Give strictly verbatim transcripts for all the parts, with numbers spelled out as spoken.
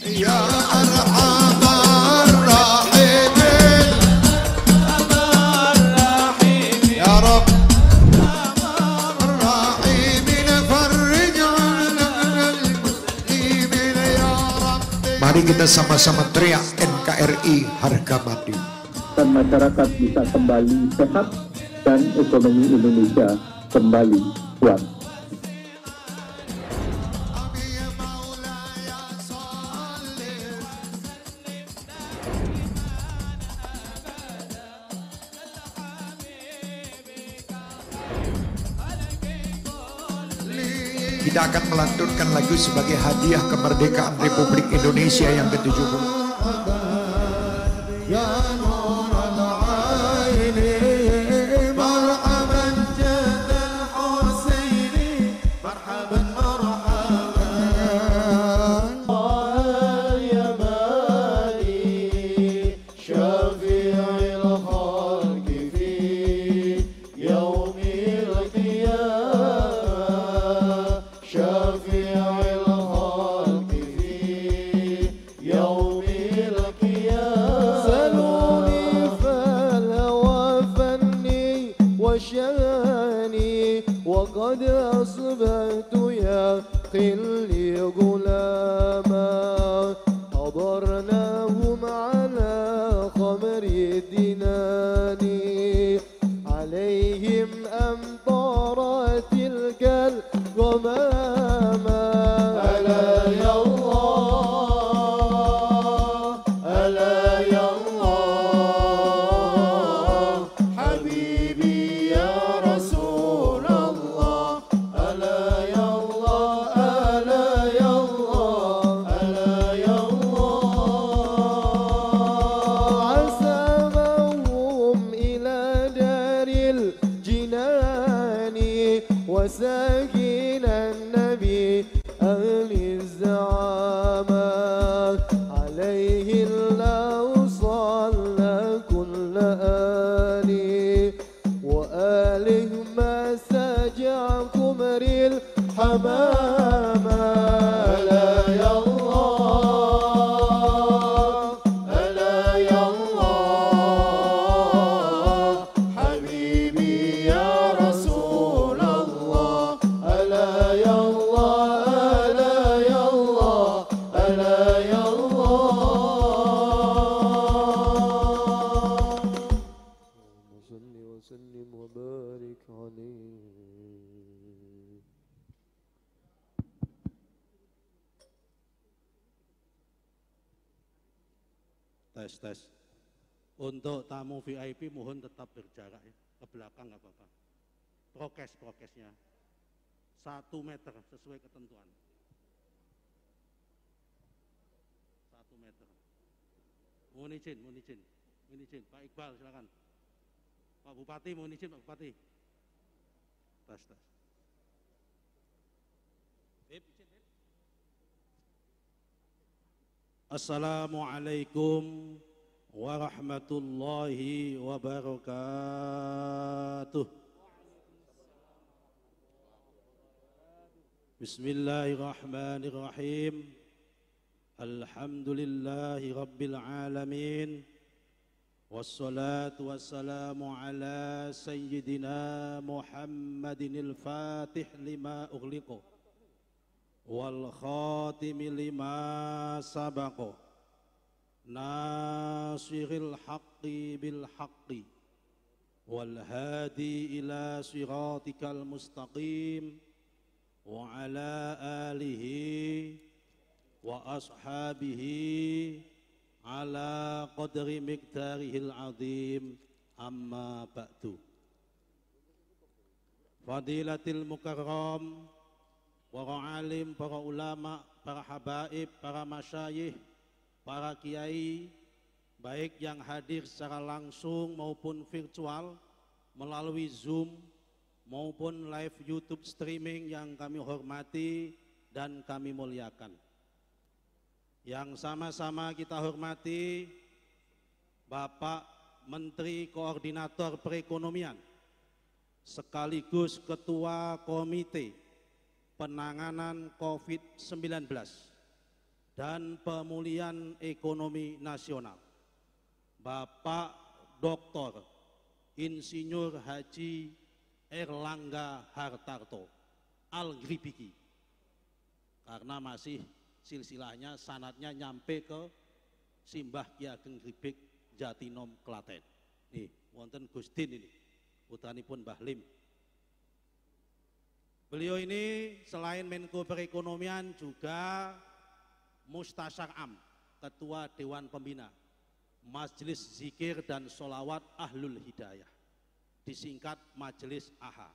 Ya Arhamar Rahimin, Ya Rabb Rahimin, farrij 'alal muslimin ya Rabbi. Mari kita sama-sama teriak N K R I harga mati. Dan masyarakat bisa kembali sehat dan ekonomi Indonesia kembali kuat. Kita akan melantunkan lagu sebagai hadiah kemerdekaan Republik Indonesia yang ke tujuh puluh. وقد أصبحت يا خلي غلاما حضرناهم على خمر الدنان عليهم أمطار تلك الغمامة ألا يا الله ألا يا الله حبيبي يا رسول الله ألا يا الله ألا يا الله ألا يا الله عزمهم إلى دار الجنان وساكن النبي أهل الزعامة عليه الله صلى كل آله وآله ما سجع قمر الحمامة ألا يا الله ألا يا الله حبيبي يا رسول الله ألا يا الله ألا يا الله ألا يا الله صل وسلم وبارك عليه. Tes tes. Untuk tamu V I P mohon tetap berjarak ya. Ke belakang nggak apa-apa. Prokes prokesnya satu meter sesuai ketentuan. Satu meter. Mohon izin, mohon izin, mohon izin. Pak Iqbal silakan. Pak Bupati mohon izin, Pak Bupati. Tes tes. Bip, izin, bip. Assalamualaikum warahmatullahi wabarakatuh. Bismillahirrahmanirrahim. Alhamdulillahi rabbil alamin. Wassalatu wassalamu ala sayyidina Muhammadinil fatih lima ughliqa wal khatimi lima sabaqa nasiril haqqi bil haqqi wal hadi ila siratikal mustaqim wa ala alihi wa ashabihi ala qadri miqdarihil azim amma ba'du. Fadilatil mukarram, para alim, para ulama, para habaib, para masyayikh, para kiai, baik yang hadir secara langsung maupun virtual melalui Zoom maupun live YouTube streaming yang kami hormati dan kami muliakan. Yang sama-sama kita hormati Bapak Menteri Koordinator Perekonomian sekaligus Ketua Komite Penanganan COVID sembilan belas dan Pemulihan Ekonomi Nasional, Bapak Doktor Insinyur Haji Erlangga Hartarto Al-Gribiki, karena masih silsilahnya sanadnya nyampe ke Simbah Ki Ageng Gribik Jatinom Klaten. Nih, wonten Gustin ini, putranipun Mbah Lim. Beliau ini selain Menko Perekonomian juga Mustasyar Am, Ketua Dewan Pembina Majelis Zikir dan Sholawat Ahlul Hidayah, disingkat Majelis A H A.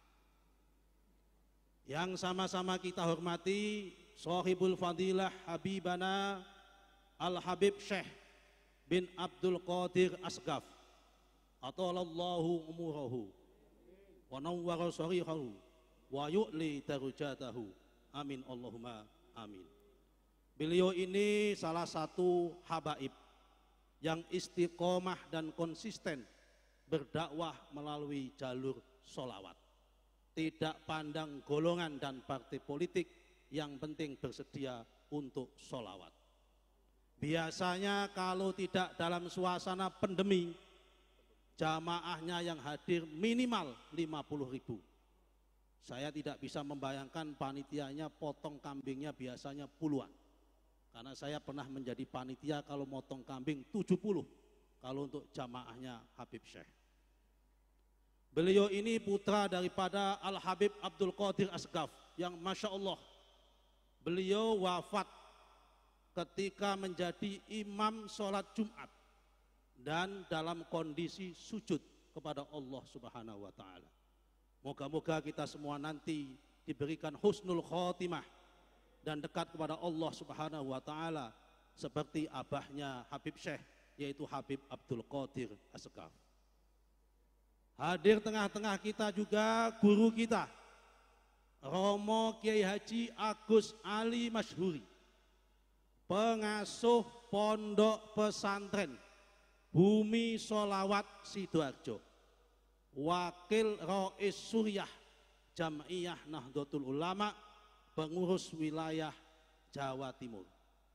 Yang sama-sama kita hormati Shahibul Fadilah Habibana Al-Habib Syekh bin Abdul Qadir Asgaf, Atalallahu umurahu wa nawwara sharihahu wa yu'li darajatahu, amin Allahumma amin. Beliau ini salah satu habaib yang istiqomah dan konsisten berdakwah melalui jalur sholawat, tidak pandang golongan dan partai politik, yang penting bersedia untuk sholawat. Biasanya kalau tidak dalam suasana pandemi, jamaahnya yang hadir minimal lima puluh ribu. Saya tidak bisa membayangkan panitianya, potong kambingnya biasanya puluhan. Karena saya pernah menjadi panitia kalau motong kambing tujuh puluh kalau untuk jamaahnya Habib Syekh. Beliau ini putra daripada Al-Habib Abdul Qadir Asgaf yang Masya Allah, beliau wafat ketika menjadi imam sholat Jumat dan dalam kondisi sujud kepada Allah Subhanahu wa Ta'ala. Moga-moga kita semua nanti diberikan husnul khotimah dan dekat kepada Allah Subhanahu wa Ta'ala seperti abahnya Habib Syekh, yaitu Habib Abdul Qadir Asgaf. Hadir tengah-tengah kita juga guru kita, Romo Kiai Haji Agus Ali Masyhuri, pengasuh Pondok Pesantren Bumi Sholawat Sidoarjo, Wakil Rois Suriah Jam'iyah Nahdlatul Ulama, pengurus wilayah Jawa Timur.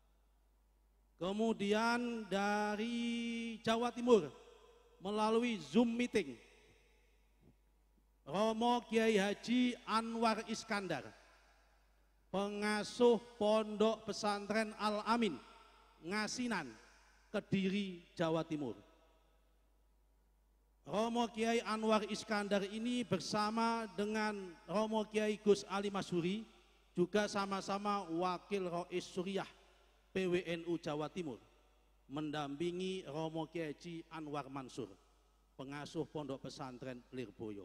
Kemudian dari Jawa Timur melalui Zoom meeting, Romo Kiai Haji Anwar Iskandar, pengasuh Pondok Pesantren Al-Amin Ngasinan, Kediri, Jawa Timur. Romo Kiai Anwar Iskandar ini bersama dengan Romo Kiai Gus Ali Masyhuri juga sama-sama Wakil Rois Suriah P W N U Jawa Timur, mendampingi Romo Kiai Haji Anwar Mansur, pengasuh Pondok Pesantren Lirboyo.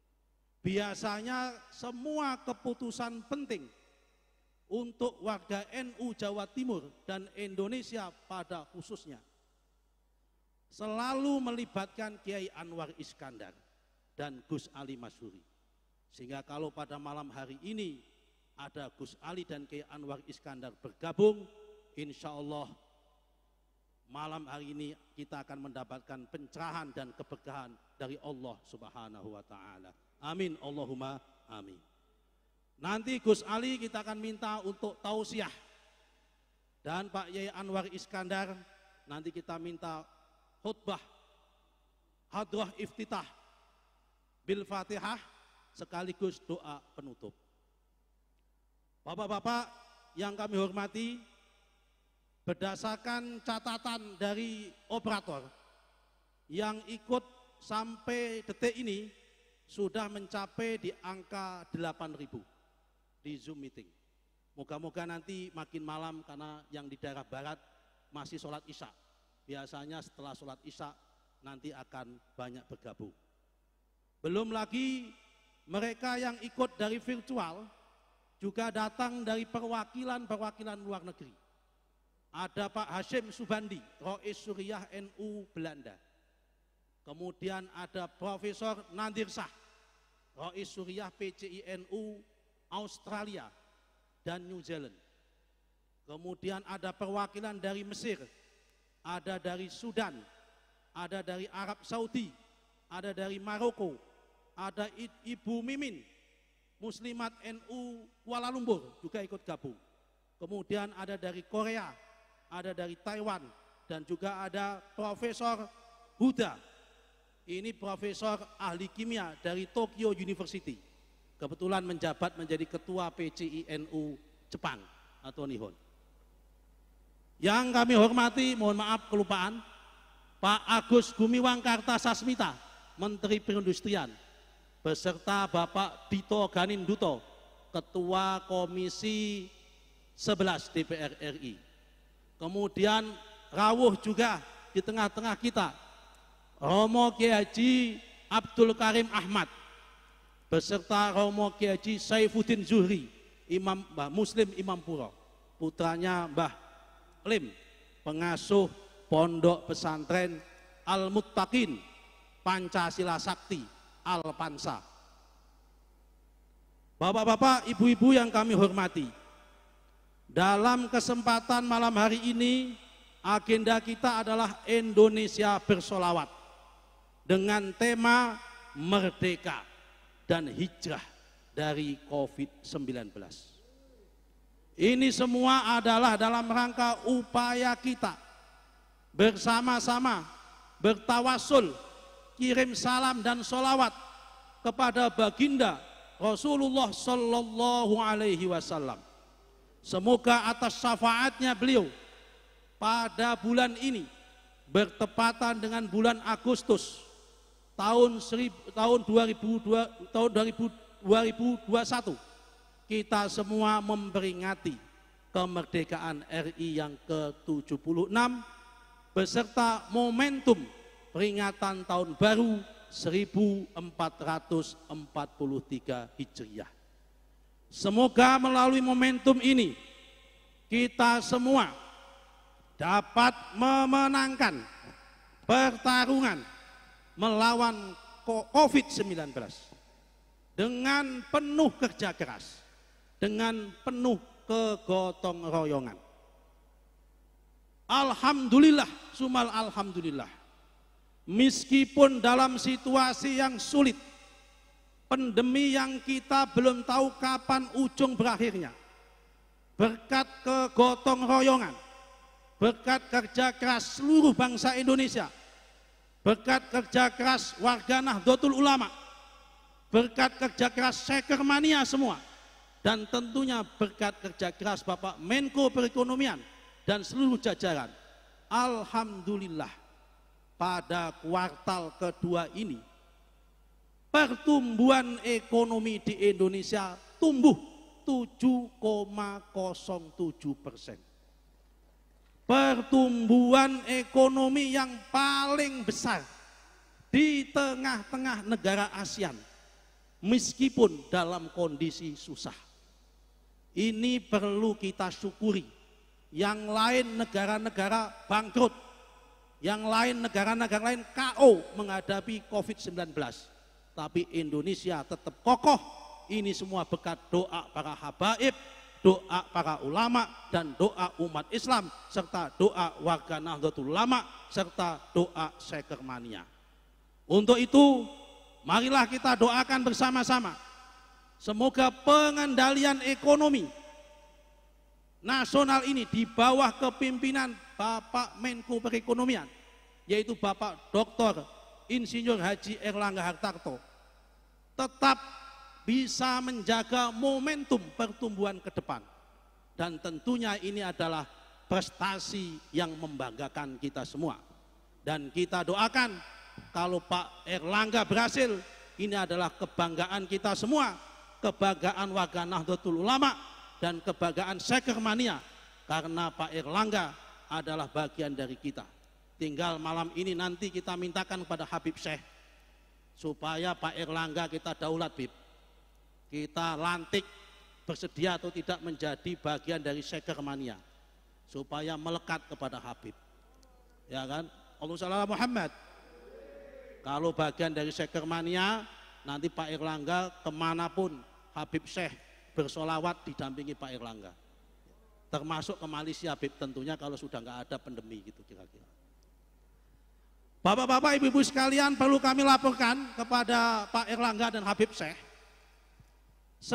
Biasanya semua keputusan penting untuk warga N U Jawa Timur dan Indonesia pada khususnya selalu melibatkan Kiai Anwar Iskandar dan Gus Ali Masyhuri. Sehingga kalau pada malam hari ini ada Gus Ali dan Kiai Anwar Iskandar bergabung, insya Allah malam hari ini kita akan mendapatkan pencerahan dan keberkahan dari Allah Subhanahu wa Ta'ala. Amin Allahumma amin. Nanti Gus Ali kita akan minta untuk tausiah, dan Pak Kiai Anwar Iskandar nanti kita minta khutbah hadrah iftitah bil Fatihah sekaligus doa penutup. Bapak-bapak yang kami hormati, berdasarkan catatan dari operator yang ikut sampai detik ini sudah mencapai di angka delapan ribu di Zoom meeting. Moga-moga nanti makin malam, karena yang di daerah barat masih sholat isya. Biasanya setelah sholat isya nanti akan banyak bergabung. Belum lagi mereka yang ikut dari virtual juga datang dari perwakilan-perwakilan luar negeri. Ada Pak Hashim Subandi, Rois Suriah N U Belanda. Kemudian ada Profesor Nandir Shah, Rois Suriah P C I N U Australia dan New Zealand. Kemudian ada perwakilan dari Mesir, ada dari Sudan, ada dari Arab Saudi, ada dari Maroko, ada Ibu Mimin, Muslimat N U Kuala Lumpur juga ikut gabung. Kemudian ada dari Korea, ada dari Taiwan, dan juga ada Profesor Huda. Ini profesor ahli kimia dari Tokyo University. Kebetulan menjabat menjadi ketua P C I N U Jepang atau Nihon. Yang kami hormati, mohon maaf kelupaan, Pak Agus Gumiwang Kartasasmita, Menteri Perindustrian, beserta Bapak Dito Ganinduto, Ketua Komisi sebelas D P R R I. Kemudian rawuh juga di tengah-tengah kita Romo Kiai Haji Abdul Karim Ahmad, beserta Romo Kiai Haji Saifuddin Zuhri, Imam Mbah Muslim Imam Puro, putranya Mbah Lim, pengasuh Pondok Pesantren Al-Muttaqin Pancasila Sakti Al-Pansa. Bapak-bapak, ibu-ibu yang kami hormati, dalam kesempatan malam hari ini agenda kita adalah Indonesia bersolawat dengan tema Merdeka dan Hijrah dari covid sembilan belas. Ini semua adalah dalam rangka upaya kita bersama-sama bertawasul, kirim salam dan sholawat kepada baginda Rasulullah Sallallahu Alaihi Wasallam. Semoga atas syafaatnya beliau pada bulan ini bertepatan dengan bulan Agustus tahun seribu, tahun dua ribu dua, tahun dua ribu dua puluh satu, kita semua memperingati kemerdekaan R I yang ke tujuh puluh enam beserta momentum peringatan tahun baru seribu empat ratus empat puluh tiga Hijriah. Semoga melalui momentum ini kita semua dapat memenangkan pertarungan melawan covid sembilan belas dengan penuh kerja keras, dengan penuh kegotong royongan. Alhamdulillah, sumal alhamdulillah, meskipun dalam situasi yang sulit, pandemi yang kita belum tahu kapan ujung berakhirnya, berkat kegotong royongan, berkat kerja keras seluruh bangsa Indonesia, berkat kerja keras warga Nahdlatul Ulama, berkat kerja keras Sekermania semua, dan tentunya berkat kerja keras Bapak Menko Perekonomian dan seluruh jajaran. Alhamdulillah, pada kuartal kedua ini pertumbuhan ekonomi di Indonesia tumbuh tujuh koma nol tujuh persen. Pertumbuhan ekonomi yang paling besar di tengah-tengah negara ASEAN, meskipun dalam kondisi susah. Ini perlu kita syukuri. Yang lain negara-negara bangkrut, yang lain negara-negara lain K O menghadapi covid sembilan belas, tapi Indonesia tetap kokoh. Ini semua berkat doa para habaib, doa para ulama, dan doa umat Islam, serta doa warga Nahdlatul Ulama, serta doa Sekermania. Untuk itu, marilah kita doakan bersama-sama, semoga pengendalian ekonomi nasional ini di bawah kepimpinan Bapak Menko Perekonomian, yaitu Bapak Doktor Insinyur Haji Erlangga Hartarto, tetap bisa menjaga momentum pertumbuhan ke depan. Dan tentunya ini adalah prestasi yang membanggakan kita semua. Dan kita doakan kalau Pak Erlangga berhasil, ini adalah kebanggaan kita semua, kebanggaan warga Nahdlatul Ulama, dan kebanggaan Sekermania, karena Pak Erlangga adalah bagian dari kita. Tinggal malam ini nanti kita mintakan kepada Habib Syekh supaya Pak Erlangga kita daulat, Bib. Kita lantik, bersedia atau tidak menjadi bagian dari Sekermania supaya melekat kepada Habib. Ya kan? Allahumma shalli ala Muhammad. Kalau bagian dari Sekermania, nanti Pak Erlangga kemanapun Habib Syekh bersolawat didampingi Pak Erlangga, termasuk ke Malaysia, Habib, tentunya kalau sudah nggak ada pandemi gitu kira-kira. Bapak-bapak, ibu-ibu sekalian, perlu kami laporkan kepada Pak Erlangga dan Habib Syekh,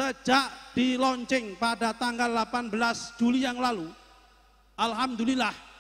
sejak di launching pada tanggal delapan belas Juli yang lalu, alhamdulillah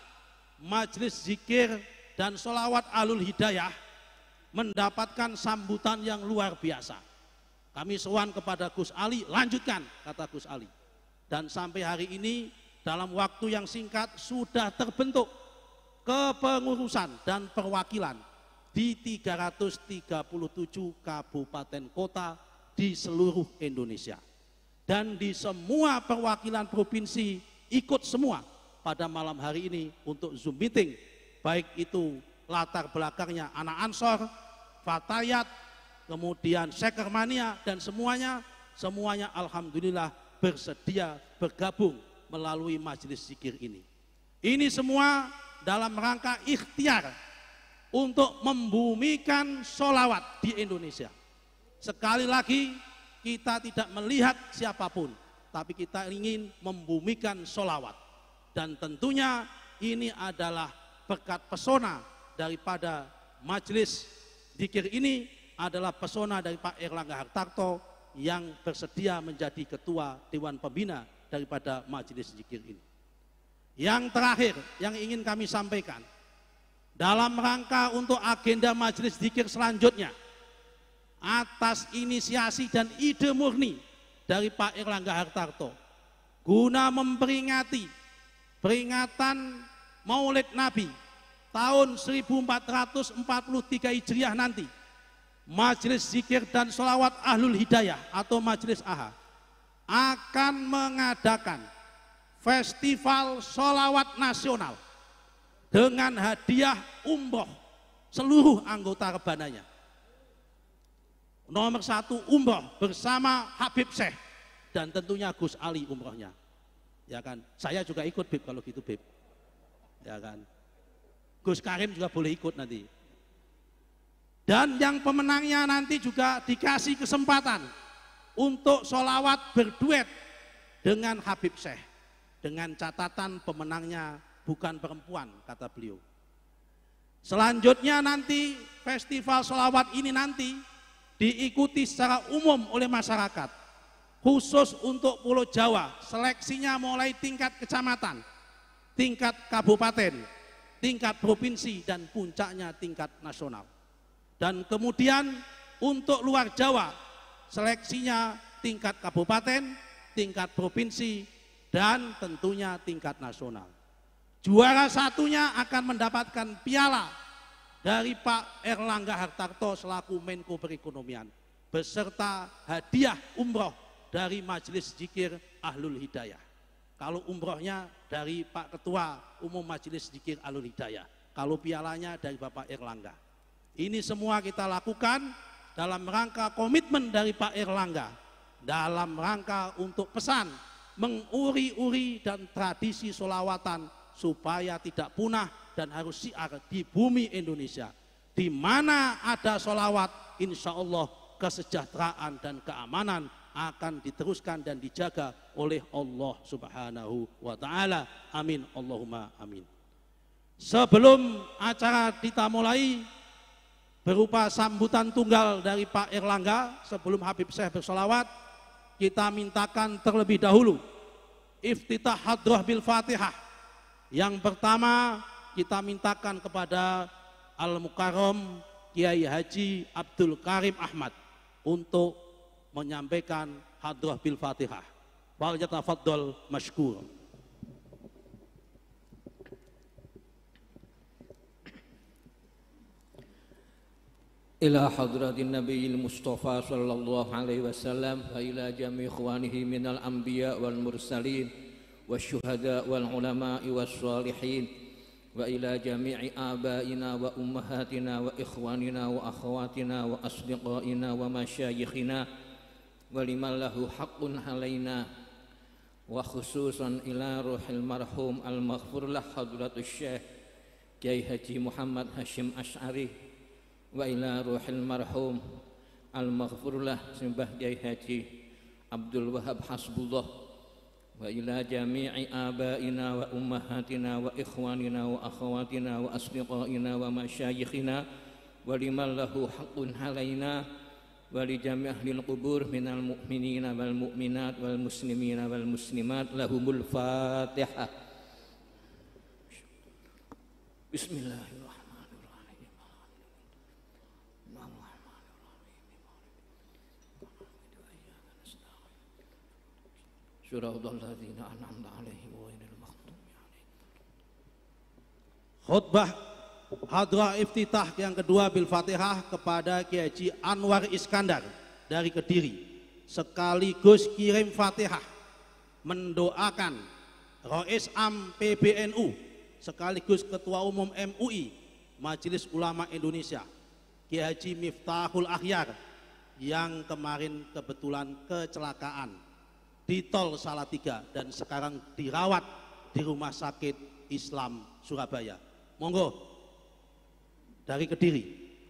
majelis zikir dan sholawat Ahlul Hidayah mendapatkan sambutan yang luar biasa. Kami sowan kepada Gus Ali, lanjutkan, kata Gus Ali. Dan sampai hari ini dalam waktu yang singkat sudah terbentuk kepengurusan dan perwakilan di tiga ratus tiga puluh tujuh kabupaten kota di seluruh Indonesia. Dan di semua perwakilan provinsi ikut semua pada malam hari ini untuk Zoom meeting, baik itu latar belakangnya anak Ansor, Fatayat, kemudian Sekermania, dan semuanya, semuanya alhamdulillah bersedia bergabung melalui majelis zikir ini. Ini semua dalam rangka ikhtiar untuk membumikan sholawat di Indonesia. Sekali lagi, kita tidak melihat siapapun, tapi kita ingin membumikan sholawat. Dan tentunya ini adalah berkat pesona daripada majelis zikir ini, adalah pesona dari Pak Erlangga Hartarto yang bersedia menjadi ketua Dewan Pembina daripada majelis zikir ini. Yang terakhir yang ingin kami sampaikan, dalam rangka untuk agenda majelis zikir selanjutnya, atas inisiasi dan ide murni dari Pak Erlangga Hartarto, guna memperingati peringatan Maulid Nabi tahun seribu empat ratus empat puluh tiga Hijriah nanti, Majelis Zikir dan Sholawat Ahlul Hidayah atau Majelis A H akan mengadakan festival sholawat nasional dengan hadiah umroh seluruh anggota rebananya. Nomor satu umroh bersama Habib Syekh dan tentunya Gus Ali umrohnya, ya kan? Saya juga ikut Bib kalau gitu Bib, ya kan? Gus Karim juga boleh ikut nanti. Dan yang pemenangnya nanti juga dikasih kesempatan untuk sholawat berduet dengan Habib Syekh, dengan catatan pemenangnya bukan perempuan, kata beliau. Selanjutnya nanti festival sholawat ini nanti diikuti secara umum oleh masyarakat, khusus untuk Pulau Jawa. Seleksinya mulai tingkat kecamatan, tingkat kabupaten, tingkat provinsi, dan puncaknya tingkat nasional. Dan kemudian untuk luar Jawa, seleksinya tingkat kabupaten, tingkat provinsi, dan tentunya tingkat nasional. Juara satunya akan mendapatkan piala dari Pak Erlangga Hartarto selaku Menko Perekonomian, beserta hadiah umroh dari Majelis Zikir Ahlul Hidayah. Kalau umrohnya dari Pak Ketua Umum Majelis Zikir Ahlul Hidayah, kalau pialanya dari Bapak Erlangga. Ini semua kita lakukan dalam rangka komitmen dari Pak Erlangga, dalam rangka untuk pesan menguri-uri dan tradisi sholawatan supaya tidak punah dan harus syiar di bumi Indonesia. Di mana ada sholawat, insya Allah kesejahteraan dan keamanan akan diteruskan dan dijaga oleh Allah Subhanahu wa Ta'ala. Amin, Allahumma amin. Sebelum acara kita mulai, berupa sambutan tunggal dari Pak Erlangga sebelum Habib Syekh bersolawat, kita mintakan terlebih dahulu iftitah hadrah bil Fatihah. Yang pertama kita mintakan kepada Al-Mukarram Kiai Haji Abdul Karim Ahmad untuk menyampaikan hadrah bil Fatihah. Falyatafaddal mashkur. إلى حضرة النبي المصطفى صلى الله عليه وسلم وإلى جميع إخوانه من الأنبياء والمرسلين والشهداء والعلماء والصالحين وإلى جميع آبائنا وأمهاتنا وإخواننا وأخواتنا وأصدقائنا ومشايخنا ولمن له حق علينا وخصوصا إلى روح المرحوم المغفور له حضرة الشيخ كي حجي محمد هاشم أشعري wa ila ruhil marhum al-maghfur lah Simbah Kiai Haji Abdul Wahab Hasbullah wa ila jami'i abaina wa ummahatina wa ikhwanina wa akhawatina wa asdiqaina wa masyayikhina wa liman lahu haqqun alaina wa li jami' ahlil qubur minal mu'minina wal mu'minat wal muslimina wal muslimat lahumul Fatihah. Bismillahirrahmanirrahim. Shiratal ladzina an'amta 'alaihim ghairil maghdubi 'alaihim. Khutbah hadrah iftitah yang kedua bil Fatihah kepada Kiai Haji Anwar Iskandar dari Kediri, sekaligus kirim Fatihah mendoakan Rois Am P B N U sekaligus Ketua Umum M U I Majelis Ulama Indonesia Kiai Haji Miftahul Akhyar yang kemarin kebetulan kecelakaan di Tol Salatiga dan sekarang dirawat di Rumah Sakit Islam Surabaya. Monggo dari Kediri.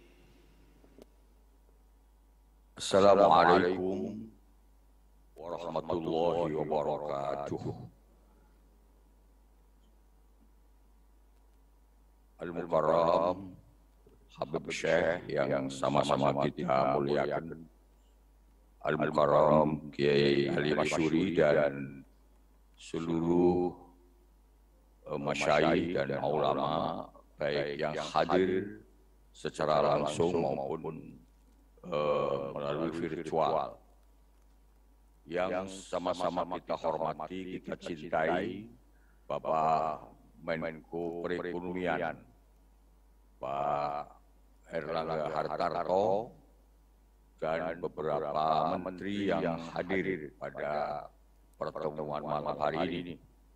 Assalamualaikum warahmatullahi wabarakatuh. Al-Mukarram Habib Syekh yang sama-sama kita muliakan, Al-Mukarram Kiai Ali Masyuri dan seluruh uh, masyayikh dan ulama baik yang hadir secara langsung maupun uh, melalui virtual, yang sama-sama kita hormati, kita cintai Bapak Menko Perekonomian Pak Erlangga Hartarto dan beberapa menteri yang hadir pada pertemuan malam hari ini.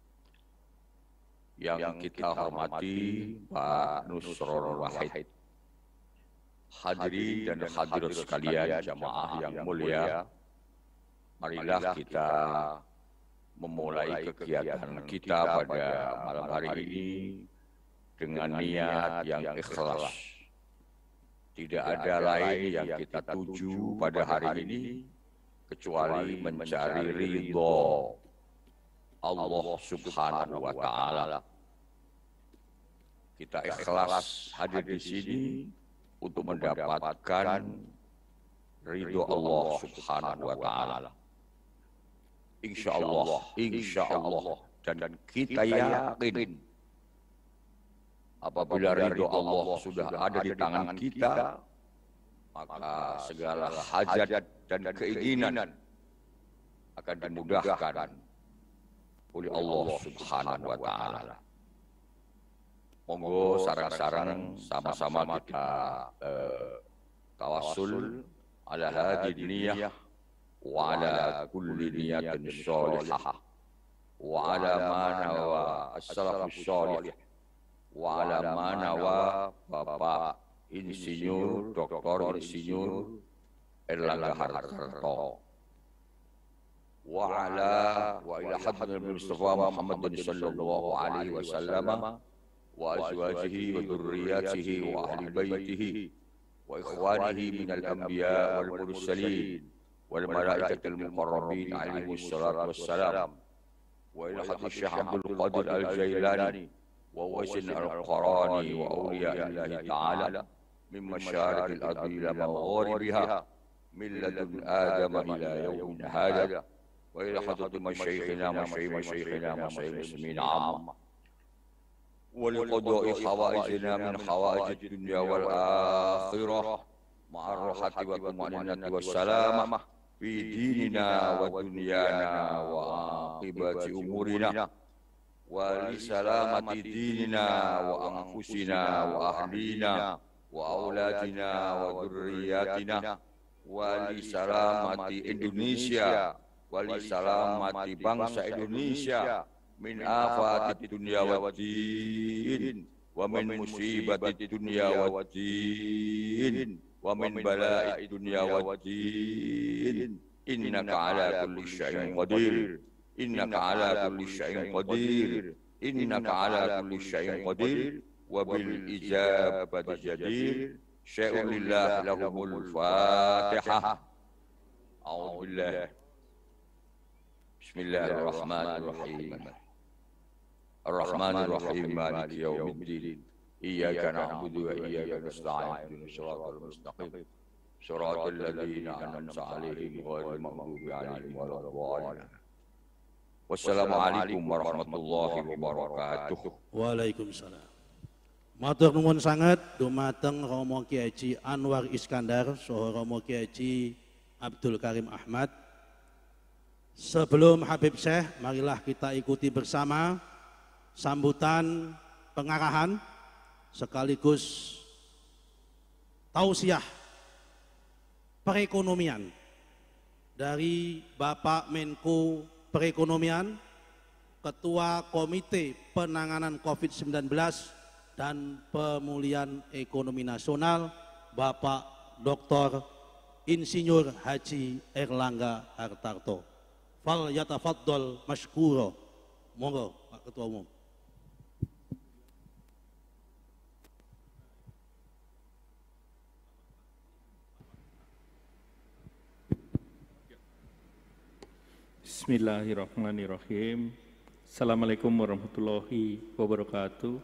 Yang kita hormati Pak Nusron Wahid, hadirin dan hadirat sekalian jamaah yang mulia, marilah kita memulai kegiatan kita pada malam hari ini dengan niat yang ikhlas. Tidak ada lain yang kita tuju pada hari ini kecuali mencari ridho Allah Subhanahu wa Ta'ala. Kita ikhlas hadir di sini untuk mendapatkan ridho Allah Subhanahu wa Ta'ala. Insya Allah, insya Allah, dan kita yakin apabila ridho Allah sudah ada di tangan kita, maka segala hajat dan keinginan akan dimudahkan oleh Allah Subhanahu wa Ta'ala. Monggo sarang-sarang sama-sama kita uh, tawasul ala hadhihi niyah wa ala kulli niyatin sholihah wa ala ma nawa as-salafus sholih wa ala ma nawa Bapak Insinyur Doktor Insinyur Erlangga Hartarto wa ala wa ila hadratil Mustafa Muhammadin sallallahu alaihi wasallam wa azwajihi wa dzurriyyatihi wa ahli baitihi wa ikhwanihi minal anbiya wal mursalin wal malaikatil muqarrabin alaihimus salatu wassalam wa ila hadratis Syekh Abdul Qadir Al-Jailani wa wasin al-Qarani wa awliya'illahi ta'ala min masyarikil ardi ila magharibiha min ladun Adam ila yawmin hadha wa ila hadrati masyayikhina masyayikhina masyayikh muslimin 'amma wa liqada'i hawaijina min hawaijid dunya wal akhirah ma'ar rahati wa tumaninati wassalamah fi dinina wa dunyana wa aqibati umurina wa li salamati dinina wa anfusina wa ahlina wa auladina wa dzurriyyatina wa li salamati Indonesia wa li salamati bangsa Indonesia min afati dunya wa din wa min musibati dunya wa din wa min bala'i dunya wa din innaka ala kulli syai'in qadir innaka ala kulli syai'in qadir innaka ala kulli syai'in qadir wa bil ijabati jadir syai'un lillah lahumul fatihah. A'udzu billah. Bismillahirrahmanirrahim. Ar-Rahmanir Rahim, Maliki yaumiddin. Iyyaka na'budu wa iyyaka nasta'in. Ihdinas siratal mustaqim. Shiratal ladzina an'amta 'alaihim ghairil maghdubi 'alaihim waladdallin. Wassalamualaikum warahmatullahi wabarakatuh. Waalaikumsalam. Matur nuwun sanget dumateng Romo Kiai Haji Anwar Iskandar saha Romo Kiai Haji Abdul Karim Ahmad. Sebelum Habib Syekh, marilah kita ikuti bersama sambutan pengarahan sekaligus tausiah perekonomian dari Bapak Menko Perekonomian, Ketua Komite Penanganan COVID sembilan belas dan Pemulihan Ekonomi Nasional, Bapak Doktor Insinyur Haji Erlangga Hartarto. Fal yatafaddal mashkuro. Monggo Pak Ketua Umum. Bismillahirrahmanirrahim. Assalamualaikum warahmatullahi wabarakatuh.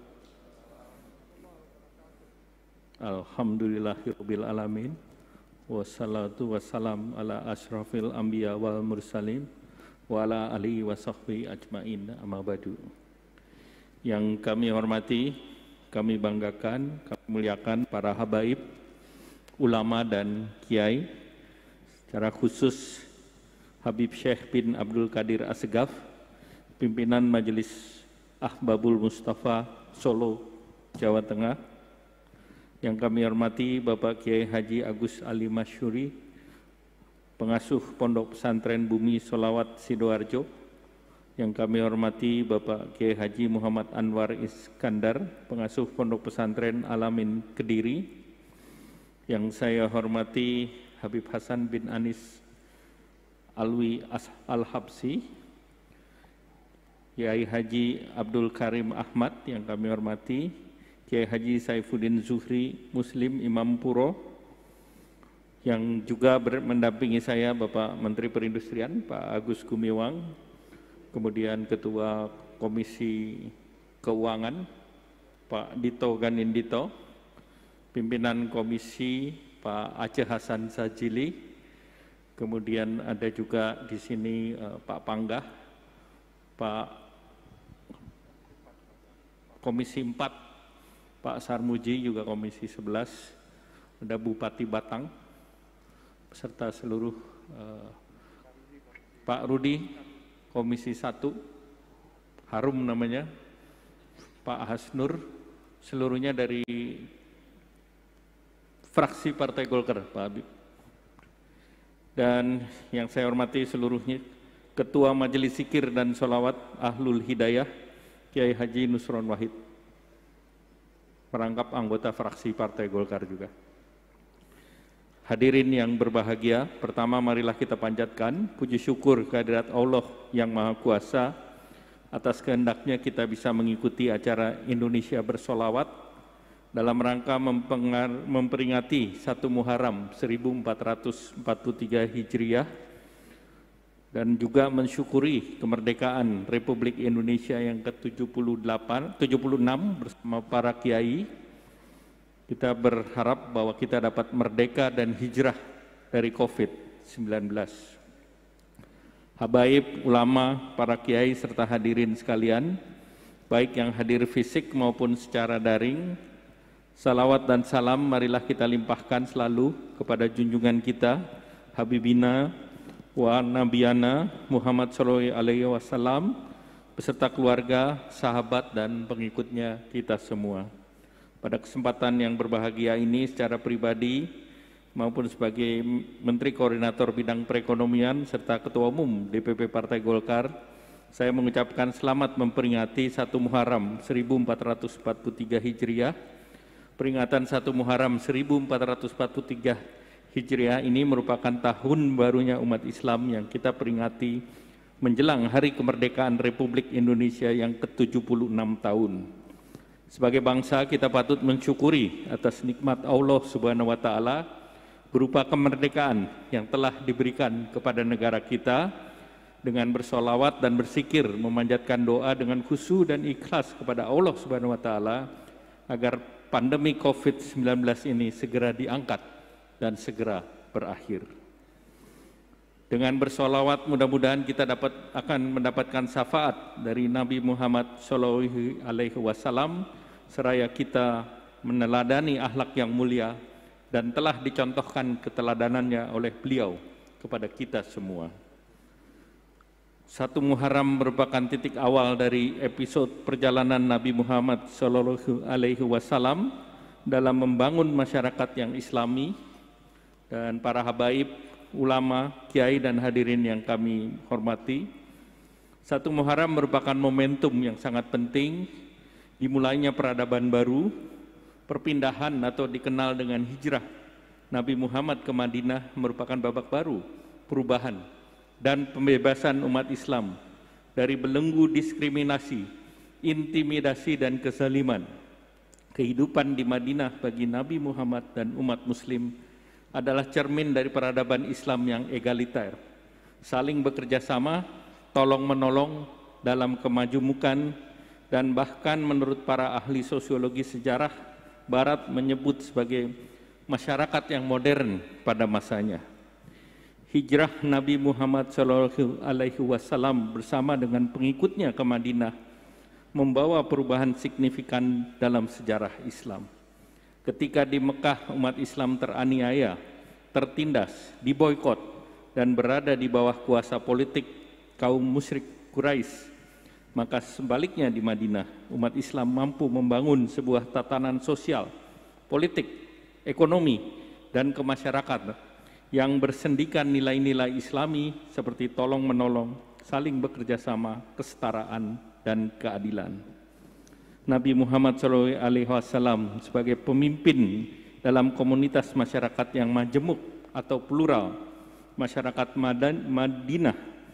Alhamdulillahirabbil alamin. Wassalatu wassalam ala asyrafil anbiya wal mursalin wa ala alihi wa sahbihi ajmain, amma ba'du. Yang kami hormati, kami banggakan, kami muliakan para habaib, ulama dan kiai, secara khusus Habib Syekh bin Abdul Qadir Assegaf, pimpinan Majelis Ahbabul Mustafa Solo, Jawa Tengah. Yang kami hormati Bapak Kiai Haji Agus Ali Masyuri, pengasuh Pondok Pesantren Bumi Sholawat Sidoarjo. Yang kami hormati Bapak Kiai Haji Muhammad Anwar Iskandar, pengasuh Pondok Pesantren Alamin Kediri. Yang saya hormati Habib Hasan bin Anis Alwi Al-Habsi, Kiai Haji Abdul Karim Ahmad yang kami hormati, Kiai Haji Saifuddin Zuhri Muslim Imam Puro, yang juga mendampingi saya Bapak Menteri Perindustrian Pak Agus Gumiwang, kemudian Ketua Komisi Keuangan Pak Dito Ganindito, pimpinan Komisi Pak Aceh Hasan Sajili, kemudian ada juga di sini uh, Pak Panggah, Pak Komisi empat, Pak Sarmuji juga Komisi sebelas, ada Bupati Batang, beserta seluruh uh, Pak Rudi Komisi satu, Harum namanya, Pak Hasnur, seluruhnya dari fraksi Partai Golkar, Pak Habib. Dan yang saya hormati seluruhnya, Ketua Majelis Zikir dan Sholawat Ahlul Hidayah, Kiai Haji Nusron Wahid, merangkap anggota fraksi Partai Golkar juga. Hadirin yang berbahagia, pertama marilah kita panjatkan puji syukur kehadirat Allah yang Maha Kuasa atas kehendaknya kita bisa mengikuti acara Indonesia Bersolawat dalam rangka memperingati satu Muharram seribu empat ratus empat puluh tiga Hijriah dan juga mensyukuri kemerdekaan Republik Indonesia yang ke tujuh puluh delapan, tujuh puluh enam bersama para kiai. Kita berharap bahwa kita dapat merdeka dan hijrah dari COVID sembilan belas. Habaib, ulama, para kiai serta hadirin sekalian, baik yang hadir fisik maupun secara daring, salawat dan salam marilah kita limpahkan selalu kepada junjungan kita, Habibina wa Nabiyana Muhammad Sallallahu Alaihi Wasallam, beserta keluarga, sahabat dan pengikutnya kita semua. Pada kesempatan yang berbahagia ini secara pribadi maupun sebagai Menteri Koordinator Bidang Perekonomian serta Ketua Umum D P P Partai Golkar, saya mengucapkan selamat memperingati satu Muharram seribu empat ratus empat puluh tiga Hijriah. Peringatan satu Muharram seribu empat ratus empat puluh tiga Hijriah ini merupakan tahun barunya umat Islam yang kita peringati menjelang Hari Kemerdekaan Republik Indonesia yang ke tujuh puluh enam tahun. Sebagai bangsa kita patut mensyukuri atas nikmat Allah Subhanahu wa taala berupa kemerdekaan yang telah diberikan kepada negara kita dengan bersolawat dan berzikir, memanjatkan doa dengan khusyuk dan ikhlas kepada Allah Subhanahu wa taala agar pandemi COVID sembilan belas ini segera diangkat dan segera berakhir. Dengan bersolawat mudah-mudahan kita dapat akan mendapatkan syafaat dari Nabi Muhammad Shallallahu Alaihi Wasallam seraya kita meneladani akhlak yang mulia dan telah dicontohkan keteladanannya oleh beliau kepada kita semua. Satu Muharram merupakan titik awal dari episode perjalanan Nabi Muhammad Shallallahu Alaihi Wasallam dalam membangun masyarakat yang Islami, dan para habaib, ulama, kiai dan hadirin yang kami hormati. Satu Muharram merupakan momentum yang sangat penting dimulainya peradaban baru, perpindahan atau dikenal dengan hijrah Nabi Muhammad ke Madinah merupakan babak baru, perubahan dan pembebasan umat Islam dari belenggu diskriminasi, intimidasi dan kezaliman. Kehidupan di Madinah bagi Nabi Muhammad dan umat Muslim adalah cermin dari peradaban Islam yang egaliter, saling bekerja sama, tolong-menolong dalam kemajemukan, dan bahkan menurut para ahli sosiologi sejarah, Barat menyebut sebagai masyarakat yang modern pada masanya. Hijrah Nabi Muhammad shallallahu alaihi wasallam bersama dengan pengikutnya ke Madinah membawa perubahan signifikan dalam sejarah Islam. Ketika di Mekah umat Islam teraniaya, tertindas, diboikot, dan berada di bawah kuasa politik kaum musyrik Quraisy, maka sebaliknya di Madinah umat Islam mampu membangun sebuah tatanan sosial, politik, ekonomi, dan kemasyarakatan yang bersendikan nilai-nilai Islami seperti tolong-menolong, saling bekerja sama, kesetaraan, dan keadilan. Nabi Muhammad shallallahu alaihi wasallam sebagai pemimpin dalam komunitas masyarakat yang majemuk atau plural, masyarakat Madinah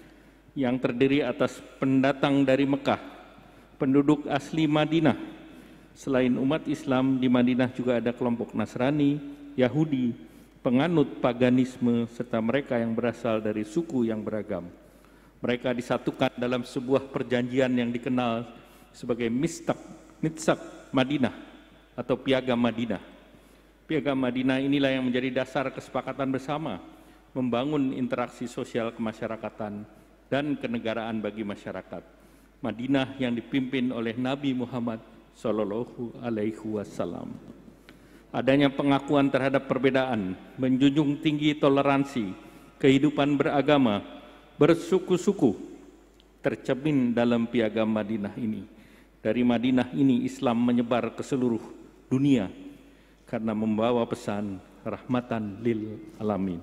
yang terdiri atas pendatang dari Mekah, penduduk asli Madinah. Selain umat Islam, di Madinah juga ada kelompok Nasrani, Yahudi, penganut paganisme, serta mereka yang berasal dari suku yang beragam. Mereka disatukan dalam sebuah perjanjian yang dikenal sebagai Mistaq, Mitsak Madinah atau Piagam Madinah. Piagam Madinah inilah yang menjadi dasar kesepakatan bersama membangun interaksi sosial kemasyarakatan dan kenegaraan bagi masyarakat. Madinah yang dipimpin oleh Nabi Muhammad Shallallahu Alaihi Wasallam. Adanya pengakuan terhadap perbedaan, menjunjung tinggi toleransi, kehidupan beragama, bersuku-suku, tercermin dalam Piagam Madinah ini. Dari Madinah ini Islam menyebar ke seluruh dunia karena membawa pesan rahmatan lil alamin.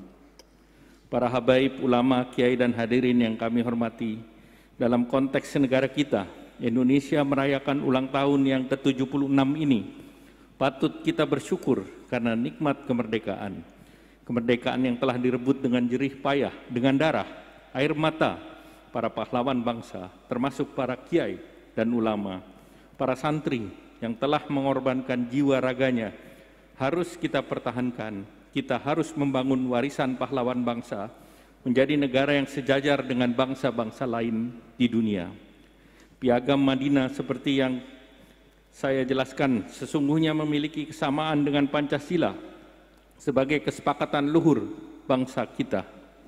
Para habaib, ulama, kiai dan hadirin yang kami hormati, dalam konteks negara kita, Indonesia merayakan ulang tahun yang ke tujuh puluh enam ini. Patut kita bersyukur karena nikmat kemerdekaan. Kemerdekaan yang telah direbut dengan jerih payah, dengan darah, air mata para pahlawan bangsa, termasuk para kiai dan ulama, para santri yang telah mengorbankan jiwa raganya, harus kita pertahankan. Kita harus membangun warisan pahlawan bangsa menjadi negara yang sejajar dengan bangsa-bangsa lain di dunia. Piagam Madinah seperti yang saya jelaskan sesungguhnya memiliki kesamaan dengan Pancasila sebagai kesepakatan luhur bangsa kita.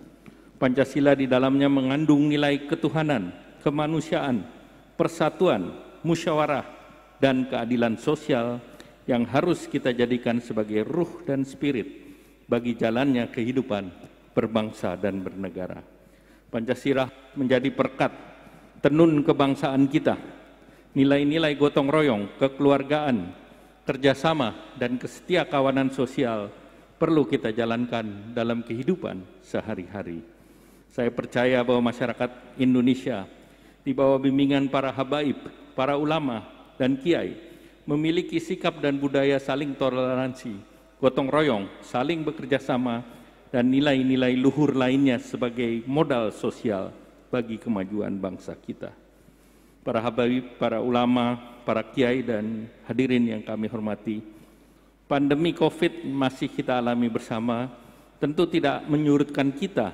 Pancasila di dalamnya mengandung nilai ketuhanan, kemanusiaan, persatuan, musyawarah, dan keadilan sosial yang harus kita jadikan sebagai ruh dan spirit bagi jalannya kehidupan berbangsa dan bernegara. Pancasila menjadi perekat tenun kebangsaan kita. Nilai-nilai gotong royong, kekeluargaan, kerjasama, dan kesetiakawanan sosial perlu kita jalankan dalam kehidupan sehari-hari. Saya percaya bahwa masyarakat Indonesia di bawah bimbingan para habaib, para ulama, dan kiai memiliki sikap dan budaya saling toleransi, gotong royong, saling bekerja sama, dan nilai-nilai luhur lainnya sebagai modal sosial bagi kemajuan bangsa kita. Para habaib, para ulama, para kiai dan hadirin yang kami hormati, pandemi COVID masih kita alami bersama, tentu tidak menyurutkan kita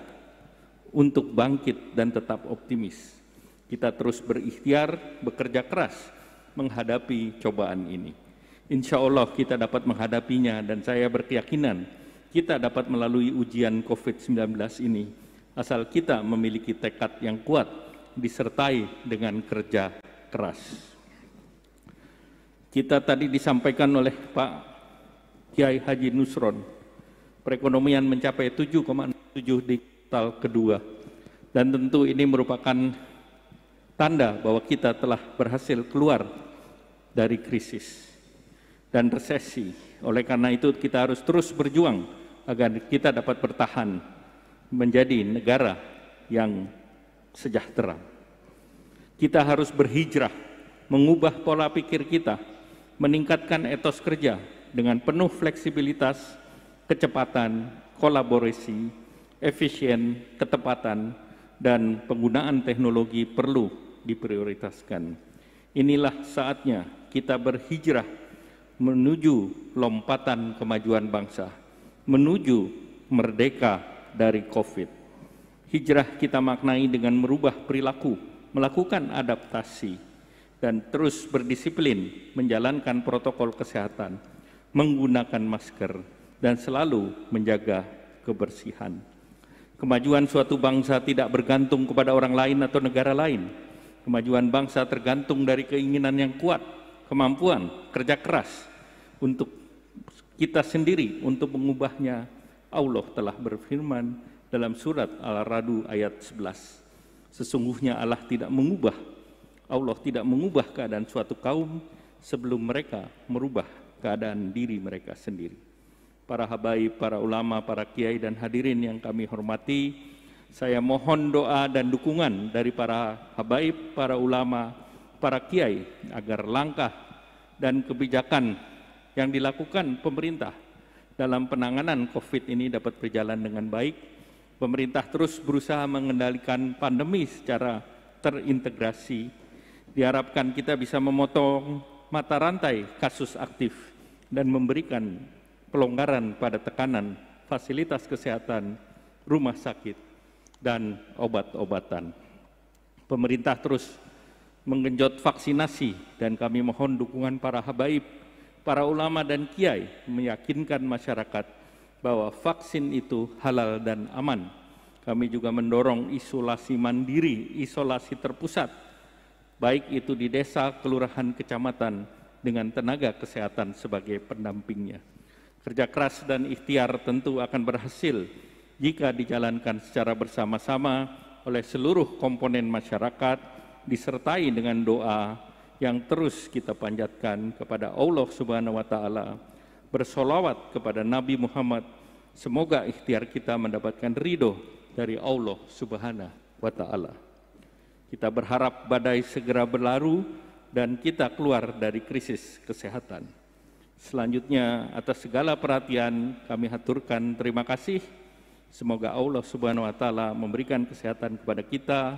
untuk bangkit dan tetap optimis. Kita terus berikhtiar, bekerja keras menghadapi cobaan ini. Insya Allah kita dapat menghadapinya dan saya berkeyakinan kita dapat melalui ujian COVID sembilan belas ini asal kita memiliki tekad yang kuat disertai dengan kerja keras. Kita tadi disampaikan oleh Pak Kiai Haji Nusron, perekonomian mencapai tujuh koma tujuh di kuartal kedua. Dan tentu ini merupakan tanda bahwa kita telah berhasil keluar dari krisis dan resesi. Oleh karena itu kita harus terus berjuang agar kita dapat bertahan menjadi negara yang sejahtera. Kita harus berhijrah, mengubah pola pikir kita, meningkatkan etos kerja dengan penuh fleksibilitas, kecepatan, kolaborasi, efisien, ketepatan, dan penggunaan teknologi perlu diprioritaskan. Inilah saatnya kita berhijrah menuju lompatan kemajuan bangsa, menuju merdeka dari COVID. Hijrah kita maknai dengan merubah perilaku, melakukan adaptasi, dan terus berdisiplin menjalankan protokol kesehatan, menggunakan masker, dan selalu menjaga kebersihan. Kemajuan suatu bangsa tidak bergantung kepada orang lain atau negara lain. Kemajuan bangsa tergantung dari keinginan yang kuat, kemampuan, kerja keras untuk kita sendiri untuk mengubahnya. Allah telah berfirman dalam surat Al-Ra'd ayat sebelas. Sesungguhnya Allah tidak mengubah, Allah tidak mengubah keadaan suatu kaum sebelum mereka merubah keadaan diri mereka sendiri. Para habaib, para ulama, para kiai dan hadirin yang kami hormati, saya mohon doa dan dukungan dari para habaib, para ulama, para kiai agar langkah dan kebijakan yang dilakukan pemerintah dalam penanganan COVID ini dapat berjalan dengan baik. Pemerintah terus berusaha mengendalikan pandemi secara terintegrasi. Diharapkan kita bisa memotong mata rantai kasus aktif dan memberikan pelonggaran pada tekanan fasilitas kesehatan, rumah sakit, dan obat-obatan. Pemerintah terus menggenjot vaksinasi dan kami mohon dukungan para habaib, para ulama dan kiai meyakinkan masyarakat bahwa vaksin itu halal dan aman. Kami juga mendorong isolasi mandiri, isolasi terpusat, baik itu di desa, kelurahan, kecamatan, dengan tenaga kesehatan sebagai pendampingnya. Kerja keras dan ikhtiar tentu akan berhasil jika dijalankan secara bersama-sama oleh seluruh komponen masyarakat, disertai dengan doa yang terus kita panjatkan kepada Allah Subhanahu wa Ta'ala, bersolawat kepada Nabi Muhammad. Semoga ikhtiar kita mendapatkan ridho dari Allah Subhanahu wa Ta'ala. Kita berharap badai segera berlalu dan kita keluar dari krisis kesehatan. Selanjutnya, atas segala perhatian kami haturkan terima kasih. Semoga Allah Subhanahu wa Ta'ala memberikan kesehatan kepada kita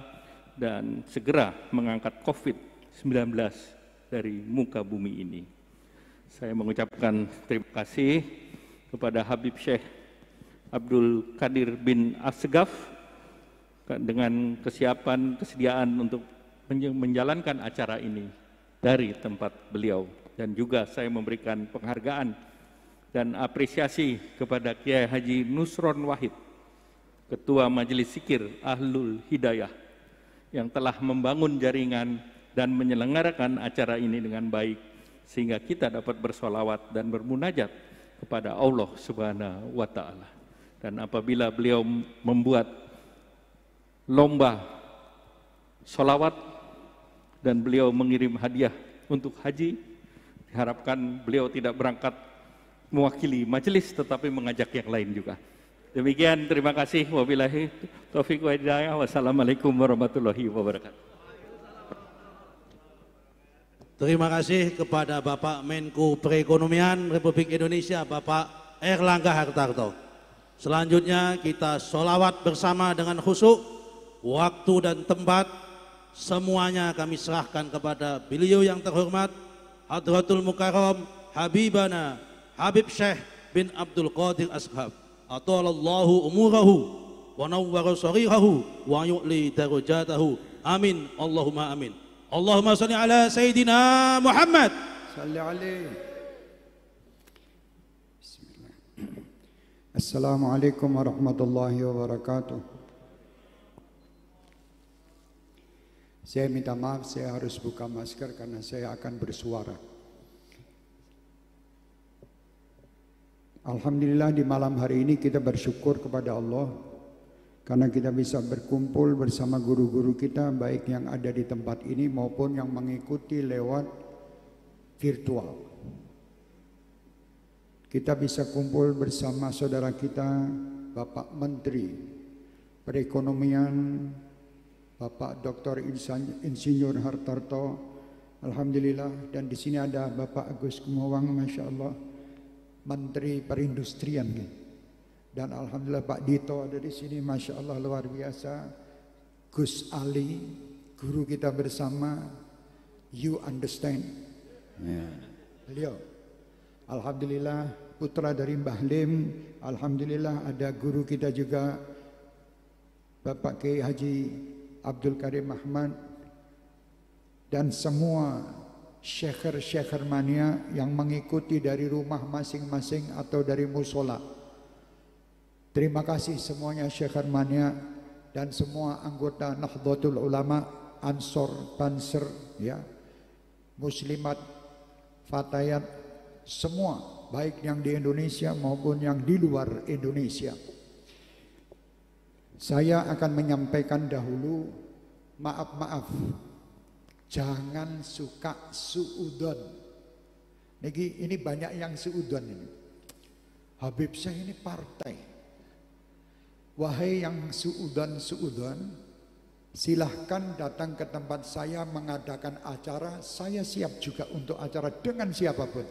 dan segera mengangkat COVID sembilan belas dari muka bumi ini. Saya mengucapkan terima kasih kepada Habib Syekh Abdul Qadir bin Asgaf dengan kesiapan, kesediaan untuk menjalankan acara ini dari tempat beliau. Dan juga saya memberikan penghargaan dan apresiasi kepada Kiai Haji Nusron Wahid, Ketua Majelis Zikir Ahlul Hidayah, yang telah membangun jaringan dan menyelenggarakan acara ini dengan baik, sehingga kita dapat bersolawat dan bermunajat kepada Allah Subhanahu wa Ta'ala. Dan apabila beliau membuat lomba solawat dan beliau mengirim hadiah untuk haji, diharapkan beliau tidak berangkat mewakili majelis tetapi mengajak yang lain juga. Demikian, terima kasih. Wabillahi taufiq wa hidayah. Wassalamualaikum warahmatullahi wabarakatuh. Terima kasih kepada Bapak Menko Perekonomian Republik Indonesia, Bapak Erlangga Hartarto. Selanjutnya kita sholawat bersama dengan khusyuk, waktu dan tempat semuanya kami serahkan kepada beliau yang terhormat Hadratul Mukarram Habibana Habib Syekh bin Abdul Qadir Ashab, atalallahu umurahu wa nawwara sarihahu wa yu'li darajatahu. Amin Allahumma amin. Allahumma salli ala Sayyidina Muhammad. Salli alaihi. Bismillah. Assalamualaikum warahmatullahi wabarakatuh. Saya minta maaf, saya harus buka masker karena saya akan bersuara. Alhamdulillah di malam hari ini kita bersyukur kepada Allah karena kita bisa berkumpul bersama guru-guru kita baik yang ada di tempat ini maupun yang mengikuti lewat virtual. Kita bisa kumpul bersama saudara kita Bapak Menteri Perekonomian Bapak Doktor Insinyur Hartarto. Alhamdulillah, dan di sini ada Bapak Agus Gumiwang, Masya Allah, Menteri Perindustrian. Dan Alhamdulillah Pak Dito ada di sini, Masya Allah luar biasa. Gus Ali, guru kita bersama, you understand. Ya. Beliau, Alhamdulillah putra dari Mbah Lim. Alhamdulillah ada guru kita juga, Bapak Kiai Haji Abdul Karim Ahmad. Dan semua syekher-syekher mania yang mengikuti dari rumah masing-masing atau dari musola. Terima kasih semuanya syekher mania dan semua anggota Nahdlatul Ulama, Ansor, Banser, ya, Muslimat, Fatayat, semua baik yang di Indonesia maupun yang di luar Indonesia. Saya akan menyampaikan dahulu, maaf-maaf, jangan suka suudon. Niki ini banyak yang suudon ini. Habib saya ini partai. Wahai yang suudon-suudon, silahkan datang ke tempat saya mengadakan acara. Saya siap juga untuk acara dengan siapapun.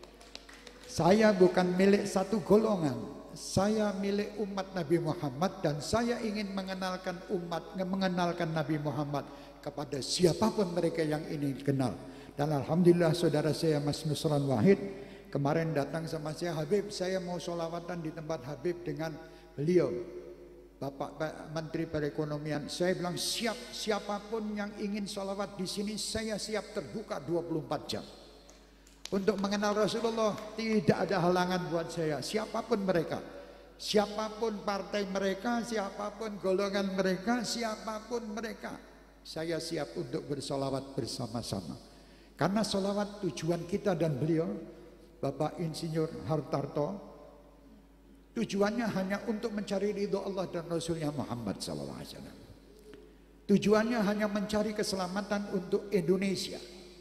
Saya bukan milik satu golongan. Saya milik umat Nabi Muhammad dan saya ingin mengenalkan umat, mengenalkan Nabi Muhammad kepada siapapun mereka yang ini kenal. Dan Alhamdulillah saudara saya Mas Nusran Wahid kemarin datang sama saya, Habib saya mau sholawatan di tempat Habib dengan beliau, Bapak Menteri Perekonomian. Saya bilang siap, siapapun yang ingin sholawat di sini saya siap terbuka dua puluh empat jam. Untuk mengenal Rasulullah tidak ada halangan buat saya, siapapun mereka. Siapapun partai mereka, siapapun golongan mereka, siapapun mereka. Saya siap untuk bersolawat bersama-sama. Karena solawat tujuan kita dan beliau, Bapak Insinyur Hartarto, tujuannya hanya untuk mencari ridho Allah dan Rasulnya Muhammad sallallahu alaihi wasallam. Tujuannya hanya mencari keselamatan untuk Indonesia.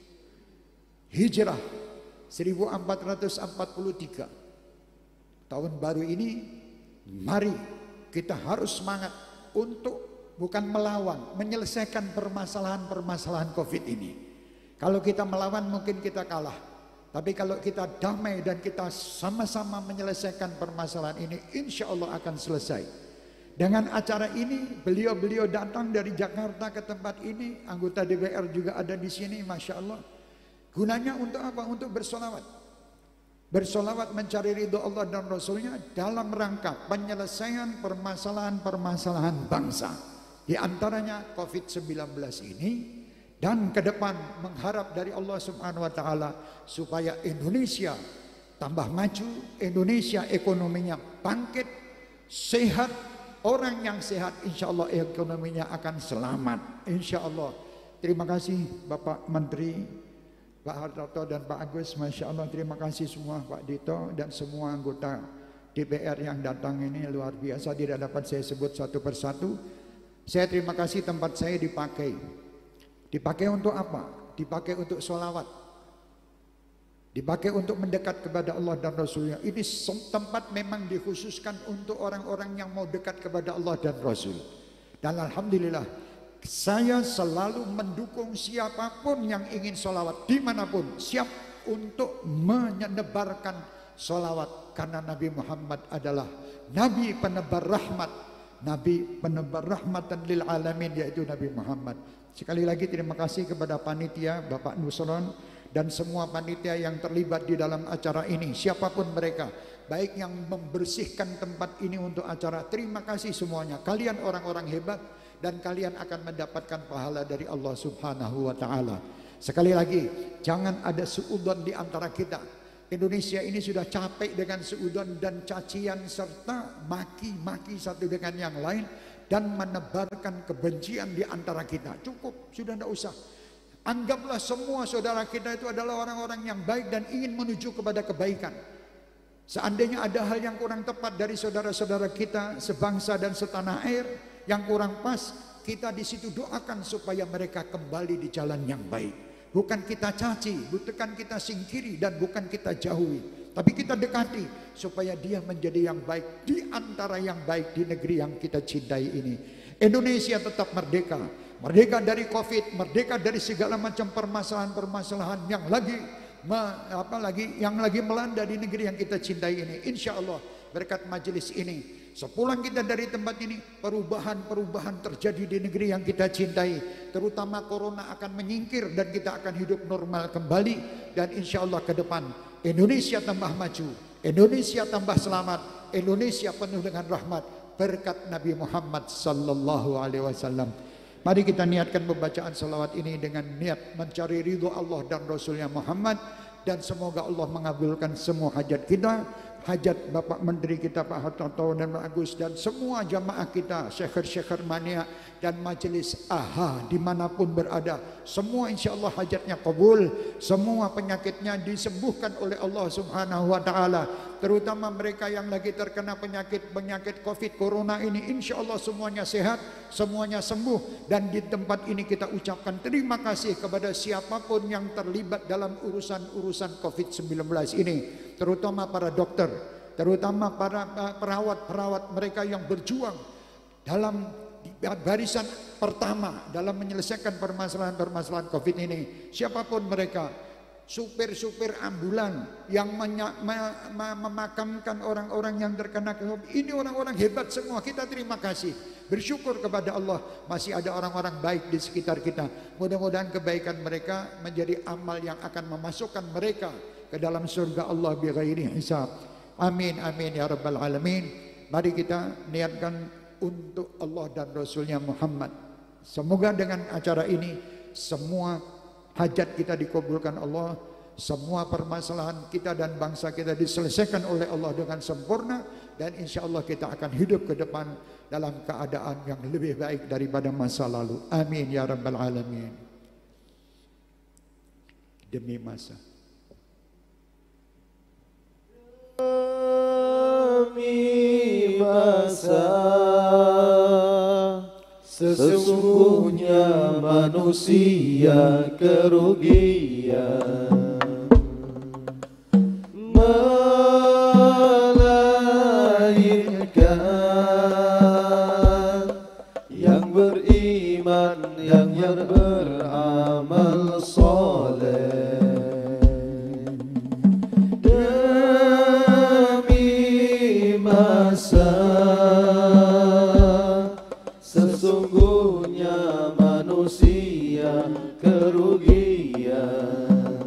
Hijrah seribu empat ratus empat puluh tiga. Tahun baru ini, mari kita harus semangat untuk bukan melawan, menyelesaikan permasalahan-permasalahan Covid ini. Kalau kita melawan mungkin kita kalah. Tapi kalau kita damai dan kita sama-sama menyelesaikan permasalahan ini, insya Allah akan selesai. Dengan acara ini, beliau-beliau datang dari Jakarta ke tempat ini, anggota D P R juga ada di sini, Masya Allah. Gunanya untuk apa? Untuk bersolawat. Bersolawat mencari ridho Allah dan Rasulnya dalam rangka penyelesaian permasalahan-permasalahan bangsa. Di antaranya Covid sembilan belas ini. Dan ke depan mengharap dari Allah Subhanahu wa taala supaya Indonesia tambah maju, Indonesia ekonominya bangkit, sehat, orang yang sehat insya Allah ekonominya akan selamat, insya Allah. Terima kasih Bapak Menteri, Pak Hartarto dan Pak Agus, Masya Allah. Terima kasih semua Pak Dito dan semua anggota D P R yang datang ini luar biasa, tidak dapat saya sebut satu persatu. Saya terima kasih tempat saya dipakai. Dipakai untuk apa? Dipakai untuk sholawat. Dipakai untuk mendekat kepada Allah dan Rasulnya. Ini tempat memang dikhususkan untuk orang-orang yang mau dekat kepada Allah dan Rasul. Dan Alhamdulillah, saya selalu mendukung siapapun yang ingin sholawat dimanapun, siap untuk menyebarkan sholawat. Karena Nabi Muhammad adalah Nabi penebar rahmat, Nabi penebar rahmatan lil alamin, yaitu Nabi Muhammad. Sekali lagi terima kasih kepada panitia, Bapak Nusron dan semua panitia yang terlibat di dalam acara ini. Siapapun mereka, baik yang membersihkan tempat ini untuk acara, terima kasih semuanya. Kalian orang-orang hebat dan kalian akan mendapatkan pahala dari Allah Subhanahu wa taala. Sekali lagi, jangan ada suudzon di antara kita. Indonesia ini sudah capek dengan suudzon dan cacian serta maki-maki satu dengan yang lain dan menebarkan kebencian di antara kita. Cukup, sudah tidak usah. Anggaplah semua saudara kita itu adalah orang-orang yang baik dan ingin menuju kepada kebaikan. Seandainya ada hal yang kurang tepat dari saudara-saudara kita sebangsa dan setanah air yang kurang pas, kita di situ doakan supaya mereka kembali di jalan yang baik. Bukan kita caci, bukan kita singkiri, dan bukan kita jauhi, tapi kita dekati supaya dia menjadi yang baik di antara yang baik di negeri yang kita cintai ini. Indonesia tetap merdeka, merdeka dari Covid, merdeka dari segala macam permasalahan-permasalahan yang lagi apa lagi yang lagi melanda di negeri yang kita cintai ini. Insya Allah berkat majelis ini, sepulang kita dari tempat ini, perubahan-perubahan terjadi di negeri yang kita cintai. Terutama corona akan menyingkir dan kita akan hidup normal kembali. Dan insya Allah ke depan Indonesia tambah maju, Indonesia tambah selamat, Indonesia penuh dengan rahmat berkat Nabi Muhammad sallallahu alaihi wasallam. Mari kita niatkan pembacaan salawat ini dengan niat mencari ridho Allah dan Rasulnya Muhammad. Dan semoga Allah mengabulkan semua hajat kita, hajat Bapak Menteri kita Pak Hartanto dan Pak Agus, dan semua jamaah kita, syekhir-syekhir mania dan majelis A H A dimanapun berada. Semua insya Allah hajatnya kabul, semua penyakitnya disembuhkan oleh Allah Subhanahu wa Ta'ala. Terutama mereka yang lagi terkena penyakit-penyakit Covid Corona ini, insya Allah semuanya sehat, semuanya sembuh. Dan di tempat ini kita ucapkan terima kasih kepada siapapun yang terlibat dalam urusan-urusan Covid sembilan belas ini, terutama para dokter, terutama para perawat-perawat mereka yang berjuang dalam barisan pertama dalam menyelesaikan permasalahan-permasalahan Covid ini. Siapapun mereka, supir-supir ambulan yang memakamkan orang-orang yang terkena Covid, ini orang-orang hebat semua. Kita terima kasih, bersyukur kepada Allah masih ada orang-orang baik di sekitar kita. Mudah-mudahan kebaikan mereka menjadi amal yang akan memasukkan mereka ke dalam surga Allah bi ghairi hisab. Amin amin ya rabbal alamin. Mari kita niatkan untuk Allah dan Rasulnya Muhammad. Semoga dengan acara ini semua hajat kita dikabulkan Allah, semua permasalahan kita dan bangsa kita diselesaikan oleh Allah dengan sempurna, dan insya Allah kita akan hidup ke depan dalam keadaan yang lebih baik daripada masa lalu. Amin ya rabbal alamin. Demi masa. Demi masa, sesungguhnya manusia kerugian, melainkan yang beriman, yang beramal soleh. Demi masa, sesungguhnya manusia kerugian,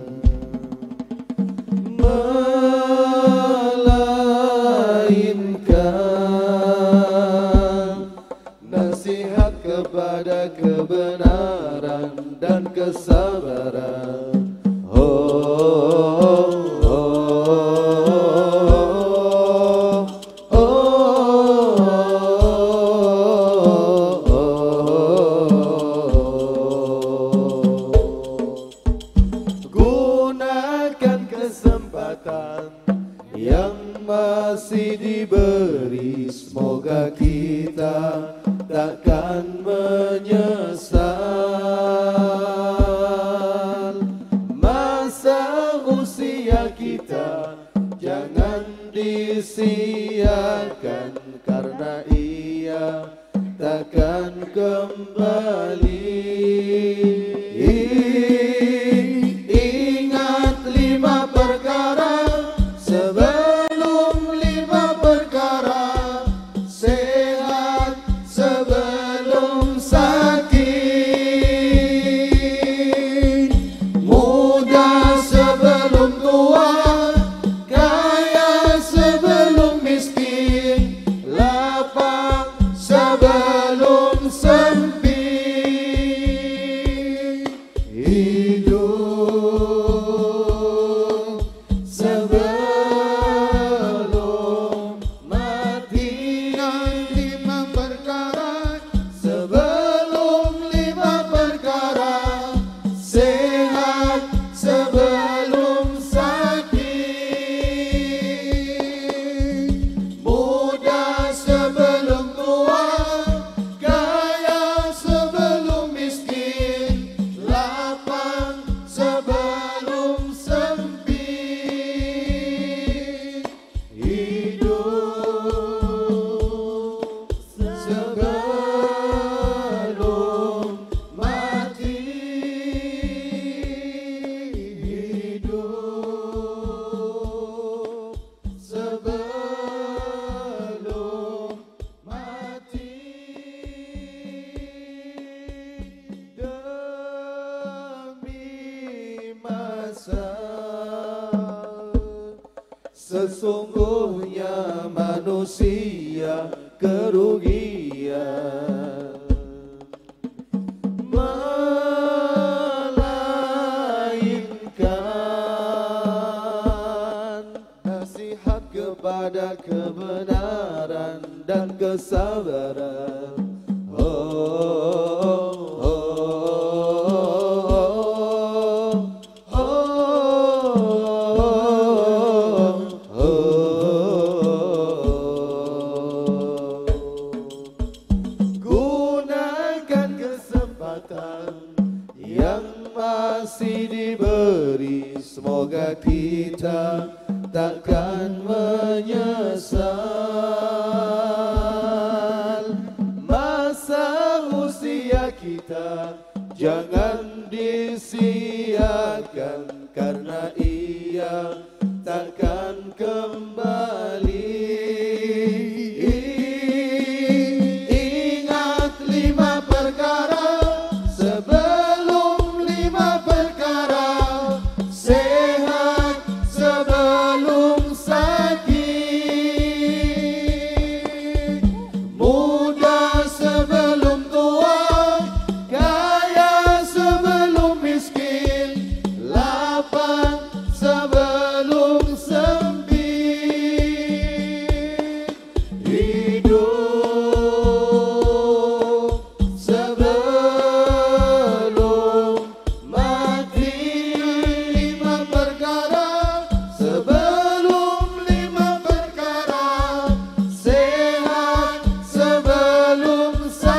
melainkan nasihat kepada kebenaran dan kesabaran. Oh, masih diberi, semoga kita takkan menyesal. Masa usia kita jangan disia-siakan, karena ia takkan kembali. Ingat lima perkara sebelum sebelum sempit. Sesungguhnya manusia kerugian, melainkan nasihat kepada kebenaran dan kesabaran. Oh, oh, oh. Masih diberi, semoga kita takkan menyesal. Masa usia kita jangan disia-siakan, karena ia takkan kembali. Ingat lima perkara sebelum lima perkara, sehat sebelum sakit, muda sebelum tua, kaya sebelum miskin, lapang sebelum sempit, hidup sebelum mati. Lima perkara sebelum lima perkara, sehat sebelum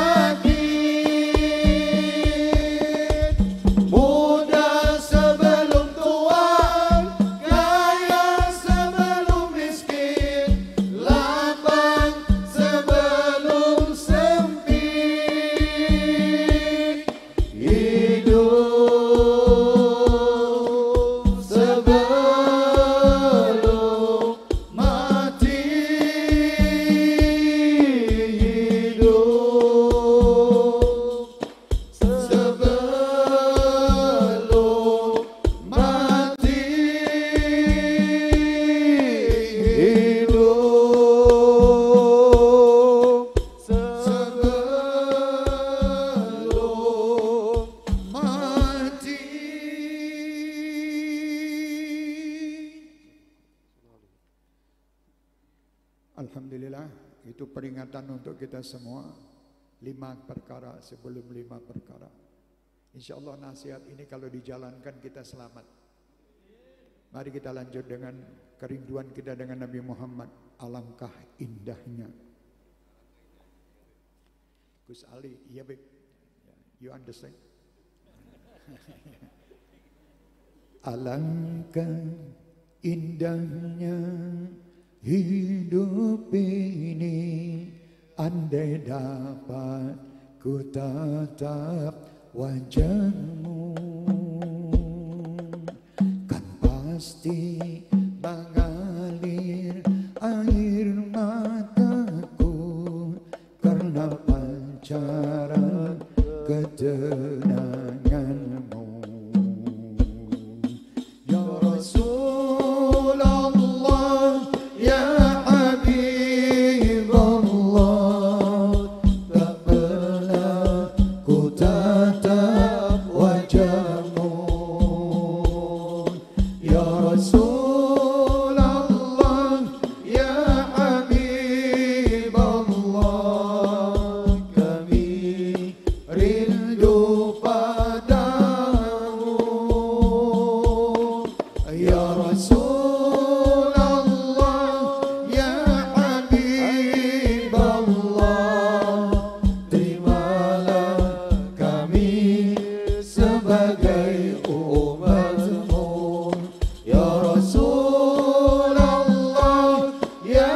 sakit, muda sebelum tua, kaya sebelum miskin, lapang sebelum sempit, hidup sebelum mati, hidup sebelum mati, hidup sebelum mati. Alhamdulillah, itu peringatan untuk kita semua. Lima perkara sebelum lima perkara. Insya Allah nasihat ini kalau dijalankan kita selamat. Mari kita lanjut dengan kerinduan kita dengan Nabi Muhammad. Alangkah indahnya. Gus Ali, iya baik. You understand? Alangkah indahnya hidup ini, andai dapat ku tatap wajahmu, kan pasti mengalir air mataku, karena pancaran ketenanganmu. Ya Rasulullah, ya Habibullah, tak pernah ku tatap wajahmu. Ya Rasulullah, ya Habibullah, kami rindu padamu. Ya Rasulullah, ya Habibullah, terimalah kami sebagai umatmu. Ya Rasulullah, ya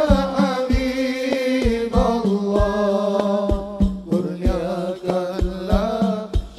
Habibullah, kurniakanlah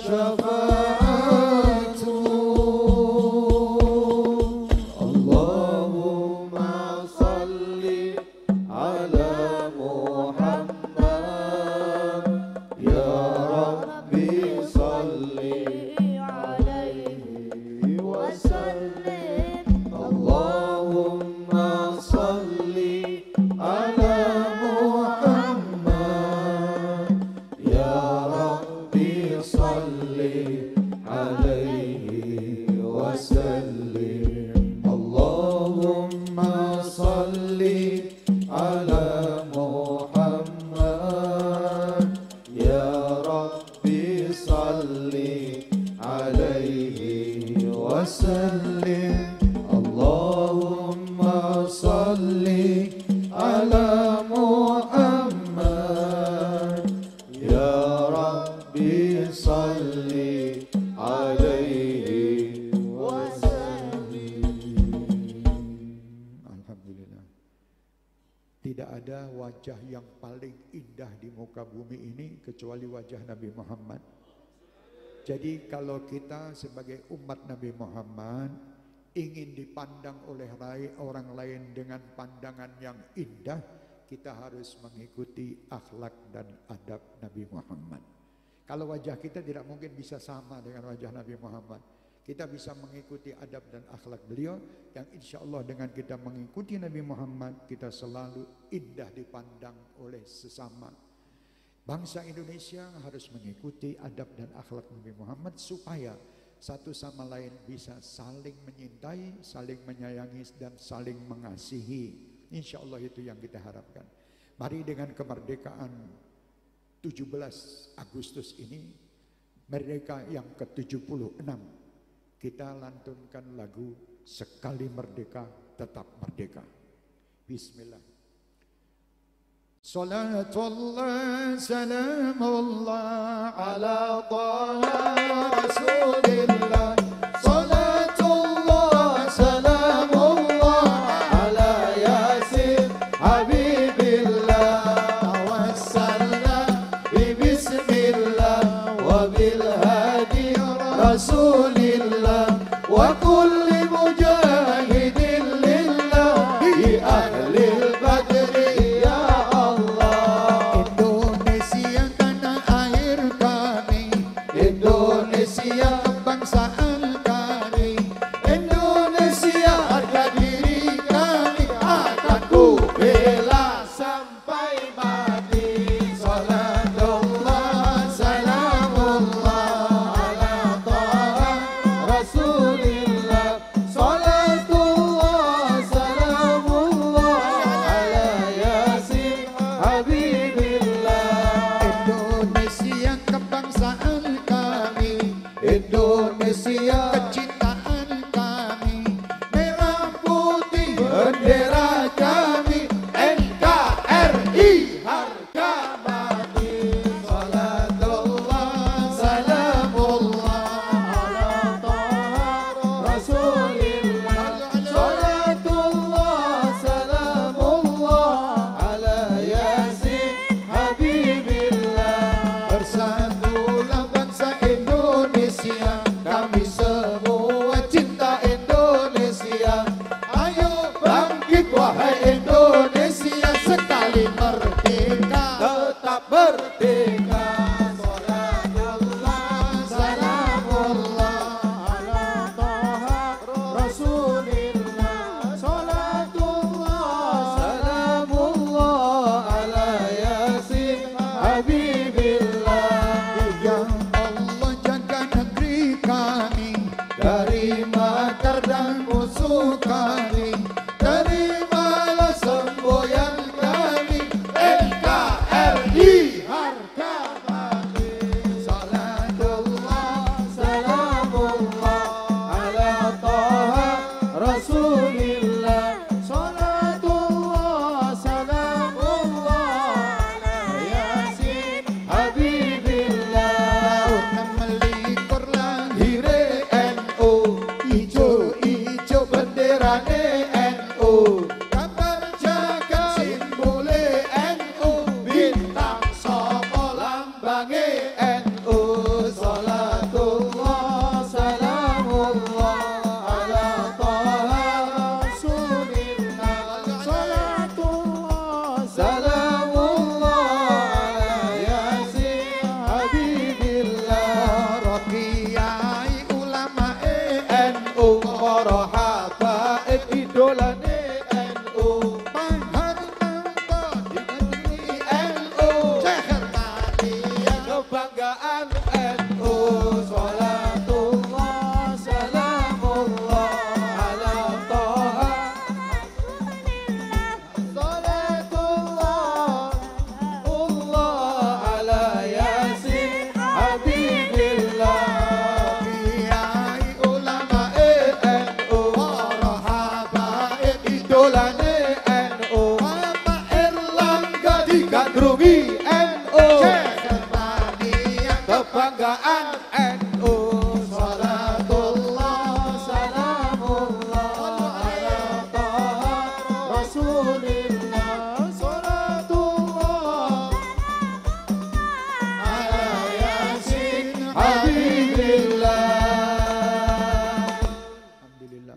salli alaihi wasallim. Allahumma salli ala Muhammad. Ya Rabbi salli alaihi wasallim. Alhamdulillah. Tidak ada wajah yang paling indah di muka bumi ini kecuali wajah Nabi Muhammad. Jadi kalau kita sebagai umat Nabi Muhammad ingin dipandang oleh orang lain dengan pandangan yang indah, kita harus mengikuti akhlak dan adab Nabi Muhammad. Kalau wajah kita tidak mungkin bisa sama dengan wajah Nabi Muhammad. Kita bisa mengikuti adab dan akhlak beliau yang insya Allah dengan kita mengikuti Nabi Muhammad, kita selalu indah dipandang oleh sesama. Bangsa Indonesia harus mengikuti adab dan akhlak Nabi Muhammad supaya satu sama lain bisa saling menyintai, saling menyayangi dan saling mengasihi. Insya Allah itu yang kita harapkan. Mari dengan kemerdekaan tujuh belas Agustus ini, merdeka yang ke tujuh puluh enam, kita lantunkan lagu Sekali Merdeka Tetap Merdeka. Bismillah. Salatullah salamullah ala taha rasulillah. Salatullah salamullah ala yasin habibillah. Tawassalna bi bismillah wa bil hadi rasulillah wa kulli mujahidin lillah bi ahlil badri. Indonesia kebangsaan kami, Indonesia harga diri kami, akan ku bela sampai mati. Salatullah salamullah ala taha rasulillah. Salatullah salamullah ala yasin habibillah. Indonesia kebangsaan kami, Indonesia kecintaan kami, merah putih bendera kami, N K R I harga mati. Salatullah salamullah ala taha rasulillah. Salatullah salamullah ala yasin habibillah. Bersatulah bangsa Indonesia, kami semua N U salatullah salamullah ala taha rasulillah salatullah ala yasin habibillah. Alhamdulillah.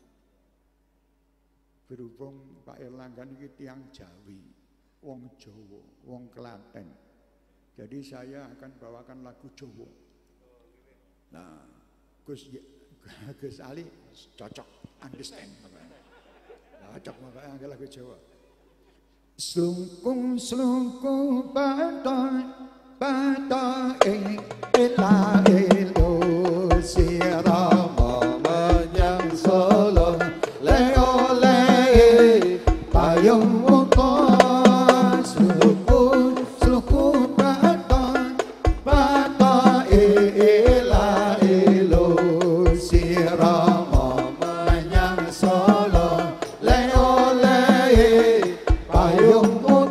Berhubung Pak Erlangga ini tiang Jawi, wong Jawa, wong Klaten. Jadi saya akan bawakan lagu Jawa. Nah, Gus Gus Ali cocok, understand. Cocok makanya lagu Jawa. Slungkung slungkung patah patah eh ela elo sirama menyang Solo leo le payung motor slungkung slungkung patah patah eh ela elo sirama menyang Solo leo le payung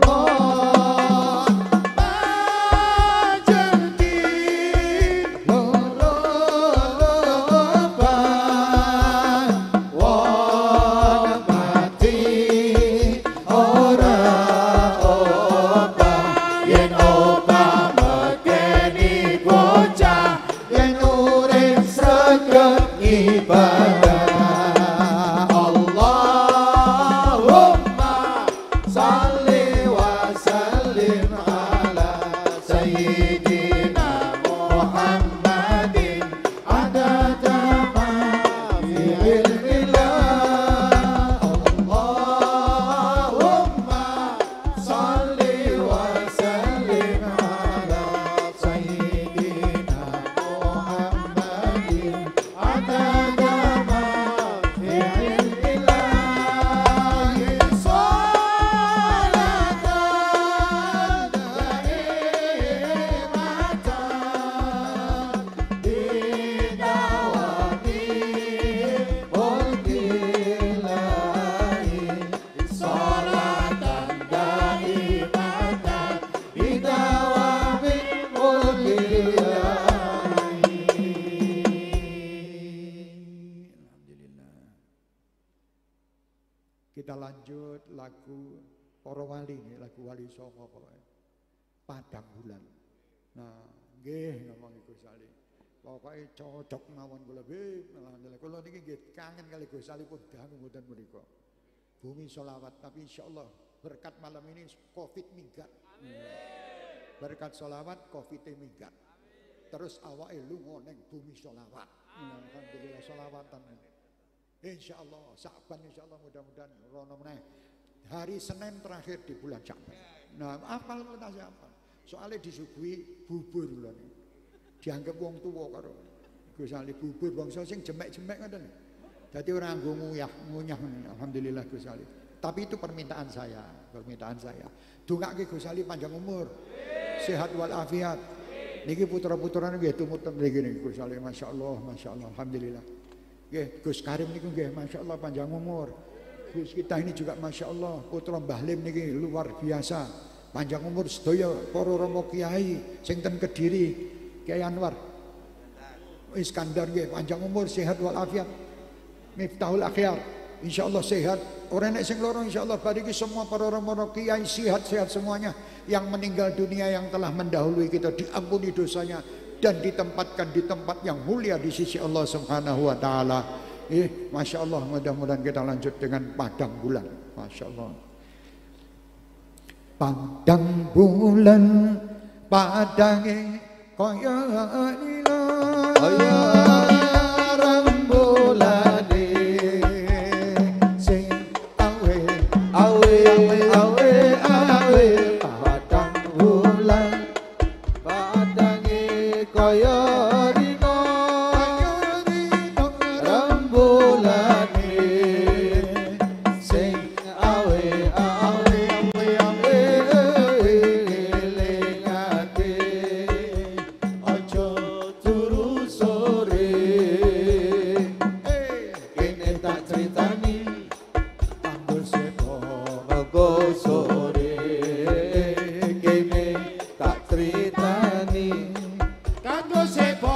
Kita lanjut lagu para wali nih, lagu wali songo pokoknya. Padang Bulan. Nah, nggih ngomong Gus Ali. Pokoknya cocok mawon kula nggih. Alhamdulillah kula niki nggih kangen kali Gus Ali pun dangu mboten menika. Bumi sholawat, tapi insyaallah berkat malam ini Covid minggat. Amin. Berkat sholawat Covid minggat. Terus awake lunga ning bumi sholawat. Alhamdulillah sholawatan. Insyaallah Sa'ban insyaallah mudah-mudahan rono meneh. Hari Senin terakhir di bulan Sa'ban. Nah, apal kita siapa? Soalnya disuguhi bubur lho nih. Dianggap wong tuwa karo Gus Ali bubur bangsa sing jemek-jemek ngoten. Dadi ora nggo nguyah, ngunyah. Alhamdulillah Gus Ali. Tapi itu permintaan saya, permintaan saya. Dongake Gus Ali panjang umur, sehat walafiat. Niki putra-putrane nggih tumut mriki niki Gus Ali, masyaallah, masyaallah, alhamdulillah. Nggih, Gus Karim niku nggih masyaallah panjang umur. Gus kita ini juga masyaallah putra Mbah Lim niki luar biasa. Panjang umur sedaya para rama kiai sing ten Kediri, Kiai Anwar Iskandar nggih panjang umur sehat walafiat. Miftahul Akhyar insyaallah sehat. Ora nek sing loro insyaallah bariki semua para rama kiai sehat-sehat semuanya. Yang meninggal dunia yang telah mendahului kita diampuni dosanya dan ditempatkan di tempat yang mulia di sisi Allah Subhanahu wa taala. Eh, Masya Allah, mudah-mudahan kita lanjut dengan Padang Bulan. Masya Allah. Padang bulan padange kaya lila kaya rembulane sing awe awe awe awe padang bulan padange kaya lila rembulane sing awe awe awe lelengake aja turu sore kene tak critani anggur sepo mego sore kene tak critani kanggo sepo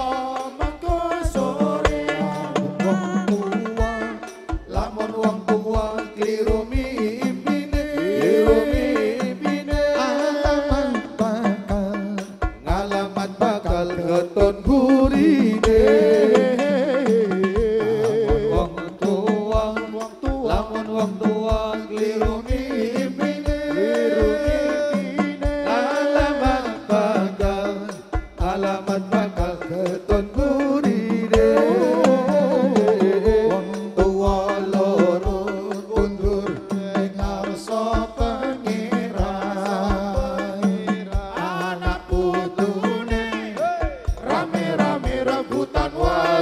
rebutan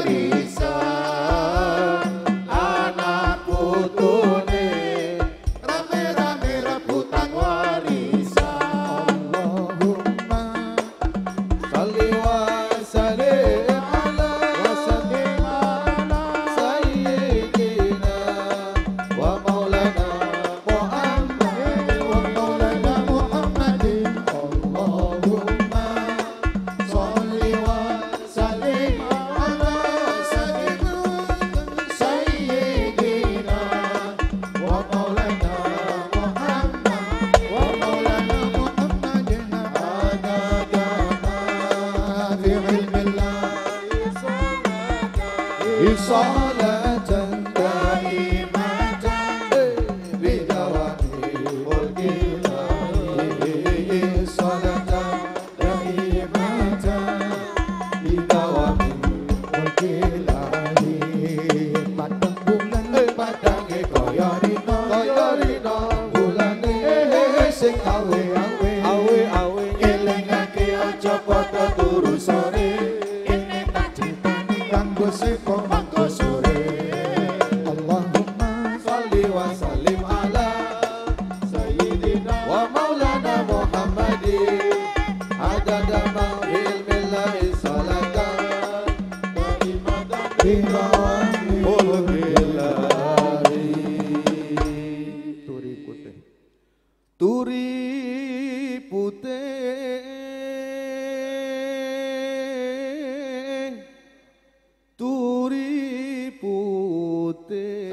warisan, anak putune rame-rame rebutan warisan. Allahumma sholli wa sallim ala wa sallim ala sayyidina wa maulana Muhammad wa maulana Muhammadin. Allahumma sholli wa sallim ala sayyidina wa maulana Muhammad wa maulana Muhammadin. Adadana fi ilmillah salatan daimatan bidawami mulkillah, salatan daimatan bidawami mulkillah. Padang bulan padange kaya rina kaya rina bulane sing awe awe awe awe elingake aja padha turu sore ini tak critani kanggo sepo mangko sore. Allahumma sholli wa sallim ala sayyidina wa maulana Muhammadin adada ma ilmillahi salatan daimatan bidawami mulkillahi. Turi putih turi putih turi putih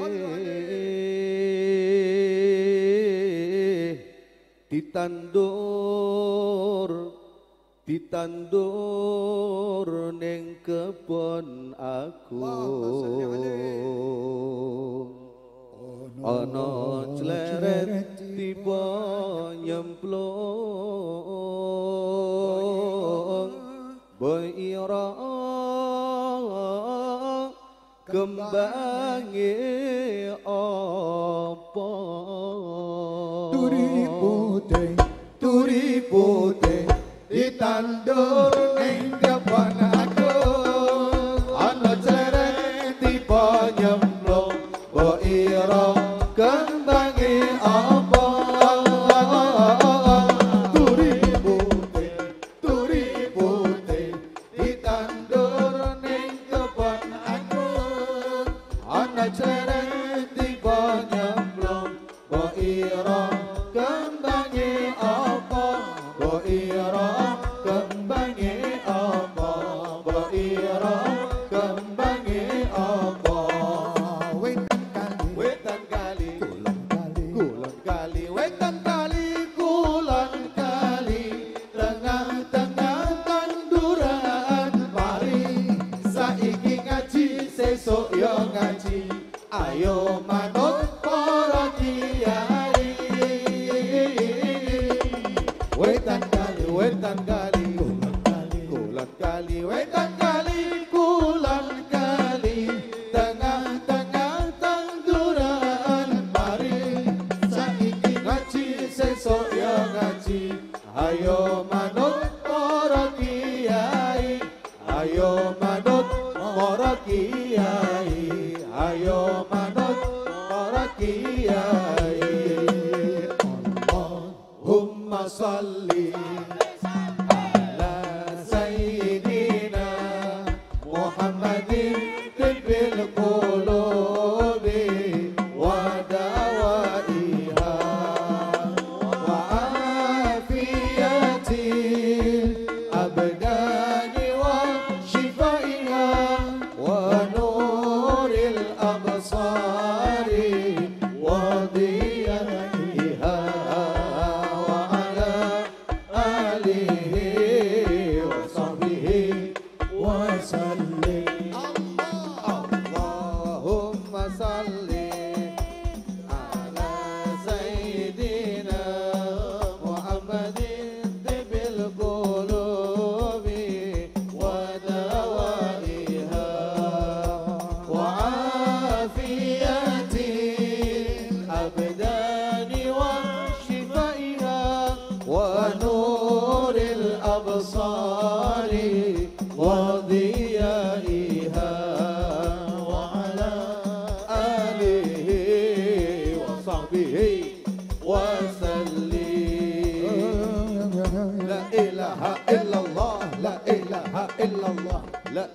ditandur ditandur ning kebon aku ana cleret tiba nyemplung boira kembange apa turi putih turi putih ditandur ning kebon aku ana cleret tiba nyemplung boira kembange apa turi putih turi putih ditandur ning kebon aku ana cleret tiba nyemplung boira kembange apa boira kembange apa boira kembange apa wetan kali wetan kali kulon kali wetan kali kulon kali tengah-tengah tanduran pari saiki ngaji sesuk yo ngaji ayo manut para kiai. Wetan kali wetan kali kulon kali kulon kali wetan kali kulon kali tengah-tengah tanduran pari saiki ngaji sesuk yo ngaji ayo manut para kiai ayo manut para kiai ayo manut para kiai. Allahumma sholli ala sayyidina Muhammadin tibbil qulubi wa dawaiha wa afiyatil abdani wa shifaiha wa nuril absari wa diyaiha wa ala alihi wa sahbihi wa sallim.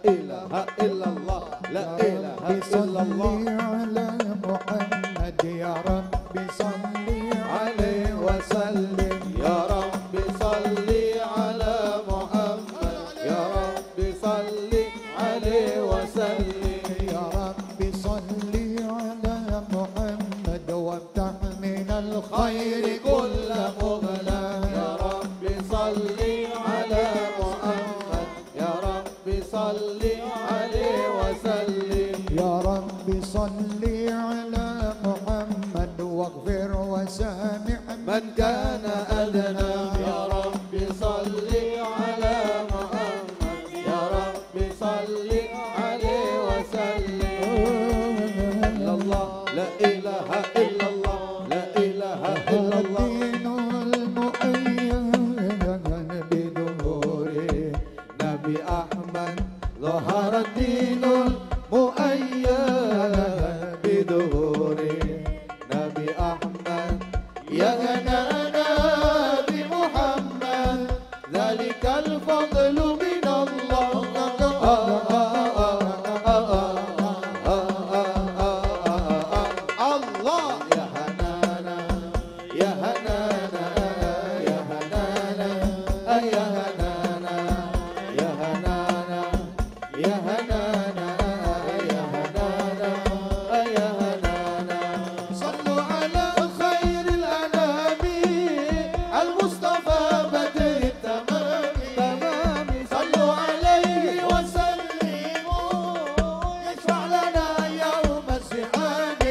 ilaha illallah, la ilaha illallah. Ala Muhammad ya Rabbi salli alaihi wasallim. Ya Rabbi salli ala Muhammad, ya Rabbi salli alaihi wasallim. Ya Rabbi salli ala Muhammad waftah minal khairi kulla mughla. Ya Rabbi salli ala Muhammad, ya Rabbi salli alaihi wasallim. Ya Rabbi salli ala Muhammad waghfir wasami' من كان أدنى. يا ربي صل على محمد، يا ربي صل عليه وسلم. إلا الله لا إله إلا الله، لا إله إلا الله. الدين المؤيد بدهوره نبي أحمد ظهر الدين المؤيد بدهوره. نبي أحمد يا غنانا بمحمد، ذلك الفضل من الله. الله يا هنانا يا هنانا يا هنانا يا هنانا يا هنانا يا هنانا يا هنانا يا هنانا. صلوا على خير الأنام المصطفى بدر التمام تمام. صلوا عليه وسلموا يشفع لنا يوم الزحام.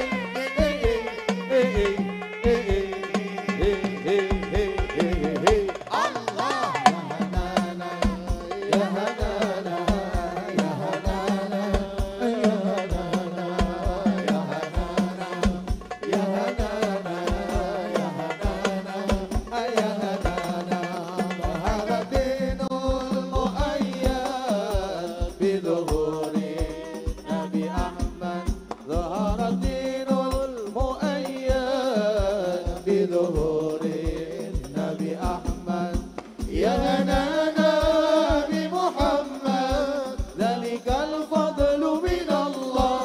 الله يا هنانا يا هنانا يا هنانا يا هنانا يا هنانا يا هنانا يا هنانا يا هنانا. ظهر الدين المؤيد بظهوره نبي أحمد. ظهر الدين المؤيد بظهوره نبي أحمد. يا هنانا بمحمد، ذلك الفضل من الله.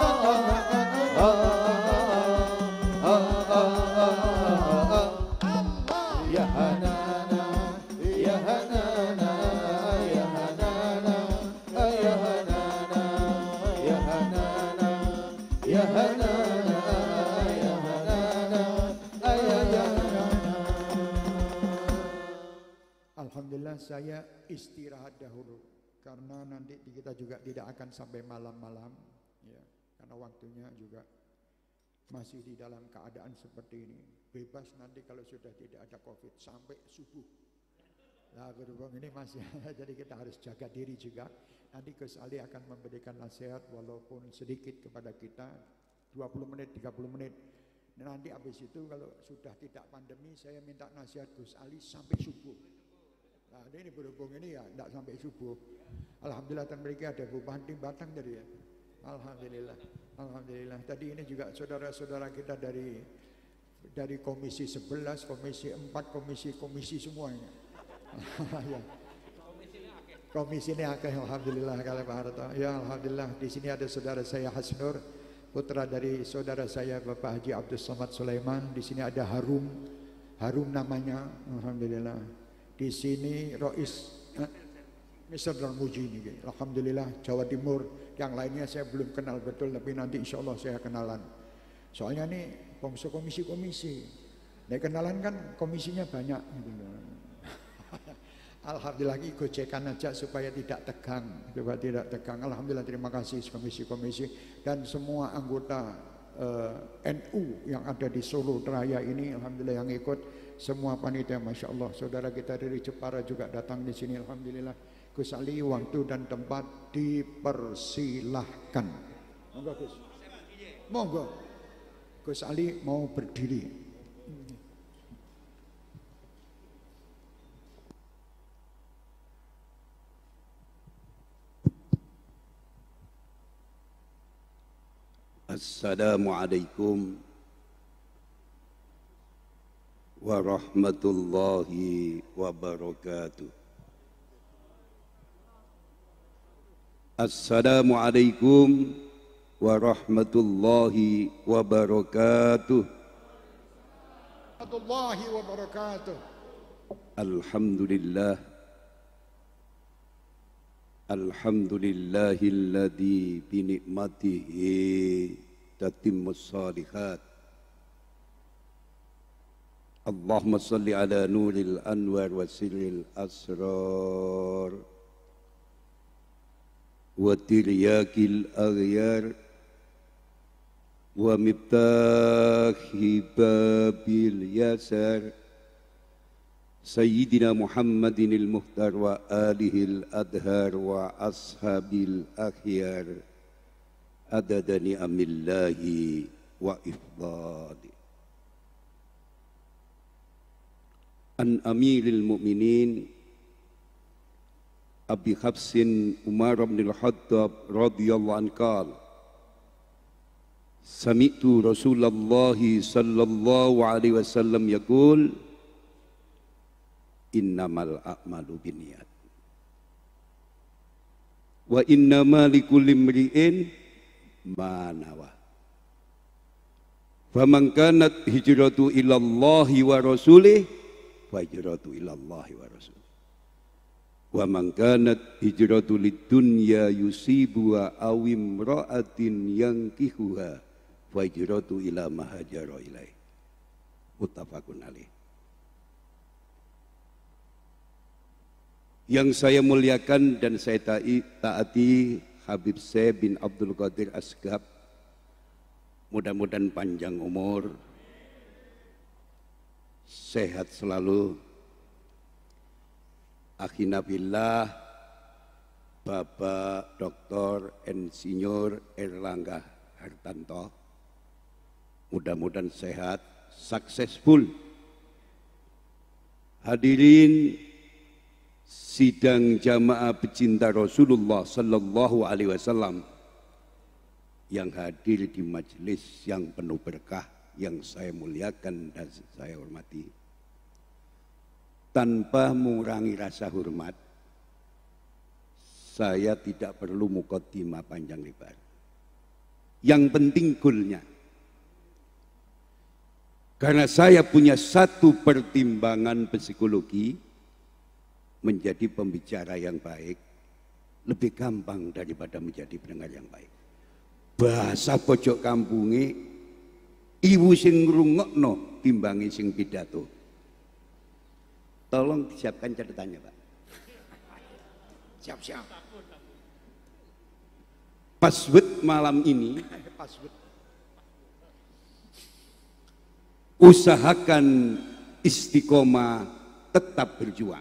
يا هنانا يا هنانا يا هنانا يا هنانا يا هنانا يا هنانا يا هنانا يا هنانا. Alhamdulillah saya istirahat dahulu karena nanti kita juga tidak akan sampai malam-malam ya, karena waktunya juga masih di dalam keadaan seperti ini. Bebas nanti kalau sudah tidak ada Covid sampai subuh. Nah, gerbong ini masih jadi kita harus jaga diri juga. Nanti Gus Ali akan memberikan nasihat walaupun sedikit kepada kita dua puluh menit, tiga puluh menit. Nanti habis itu kalau sudah tidak pandemi saya minta nasihat Gus Ali sampai subuh. Nah, ini berhubung ini ya tidak sampai subuh. Alhamdulillah dan mereka ada Bupati Batang tadi ya. Alhamdulillah, alhamdulillah. Tadi ini juga saudara-saudara kita dari dari komisi sebelas, komisi empat, komisi-komisi semuanya. Ya. Komisi ini akeh, alhamdulillah kalau Pak Harto. Ya alhamdulillah. Di sini ada saudara saya Hasnur, putra dari saudara saya Bapak Haji Abdul Somad Sulaiman. Di sini ada Harum, Harum namanya, alhamdulillah. Di sini Rois eh, Mister Darmuji ini, alhamdulillah. Jawa Timur, yang lainnya saya belum kenal betul, tapi nanti insya Allah saya kenalan. Soalnya nih komisi-komisi, nah kenalan kan komisinya banyak. Alhamdulillah gojekan aja supaya tidak tegang, supaya tidak tegang. Alhamdulillah terima kasih komisi-komisi dan semua anggota uh, N U yang ada di Solo Raya ini, alhamdulillah yang ikut. Semua panitia, masya Allah, saudara kita dari Jepara juga datang di sini, alhamdulillah. Gus Ali, waktu dan tempat dipersilahkan. Monggo Gus. Monggo. Gus Ali mau berdiri. Assalamualaikum warahmatullahi wabarakatuh. Assalamualaikum warahmatullahi wabarakatuh. Warahmatullahi wabarakatuh. Alhamdulillah. Alhamdulillahilladzi bi ni'matihi tatimmus shalihat. Allahumma salli ala nuril anwar wa sirril asrar wa tiryakil aghyar wa miftahi babil yasar Sayyidina Muhammadinil Muhtar wa alihil adhar wa ashabil akhyar adada ni'amillahi wa ifdali. An amiril mu'minin Abi Hafsin Umar bin al-Khattab radhiyallahu anhu qala Sami'tu Rasulullah sallallahu alaihi wasallam yaqul innamal a'malu binniyat wa innama likulli imri'in ma nawa. Faman kanat hijratu ila Allah wa rasulih fa hijratu ila Allah wa rasulih. Wa man kanat hijratu lidunya yusibuha aw imra'atin yankihuha fa hijratu ila ma hajara ilaih. Muttafaqun alaih. Yang saya muliakan dan saya taati Habib Syekh bin Abdul Qadir Asgab, mudah-mudahan panjang umur, sehat selalu. Akhina billah Bapak Doktor Insinyur Erlangga Hartanto, mudah-mudahan sehat, successful. Hadirin sidang jamaah pecinta Rasulullah sallallahu alaihi wasallam yang hadir di majelis yang penuh berkah yang saya muliakan dan saya hormati. Tanpa mengurangi rasa hormat, saya tidak perlu muqaddimah panjang lebar. Yang penting goalnya. Karena saya punya satu pertimbangan psikologi, menjadi pembicara yang baik lebih gampang daripada menjadi pendengar yang baik. Bahasa pojok kampunge ibu sing ngrungokno timbangi sing pidato. Tolong disiapkan catatannya, Pak. Siap-siap. Password malam ini, usahakan istiqomah, tetap berjuang.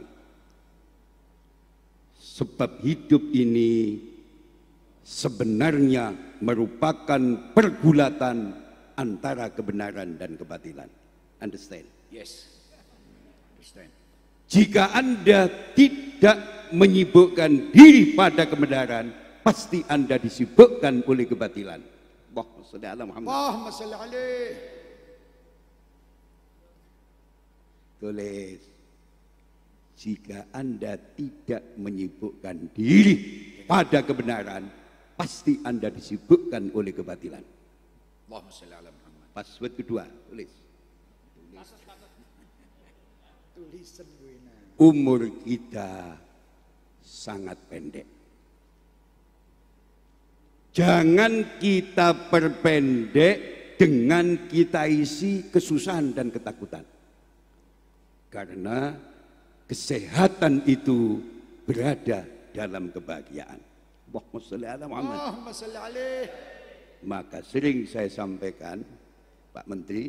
Sebab hidup ini sebenarnya merupakan pergulatan antara kebenaran dan kebatilan. Understand? Yes. Understand. Jika Anda tidak menyibukkan diri pada kebenaran, pasti Anda disibukkan oleh kebatilan. Allahumma shalli ala Muhammad. Allahumma shalli alaihi. Tulis. Jika Anda tidak menyibukkan diri pada kebenaran, pasti Anda disibukkan oleh kebatilan. Allahumma shalli ala Muhammad. Password kedua, tulis. Tulisan umur kita sangat pendek. Jangan kita perpendek dengan kita isi kesusahan dan ketakutan. Karena kesehatan itu berada dalam kebahagiaan. Allahumma shalli ala Muhammad. Allahumma shalli alaihi. Maka sering saya sampaikan, Pak Menteri,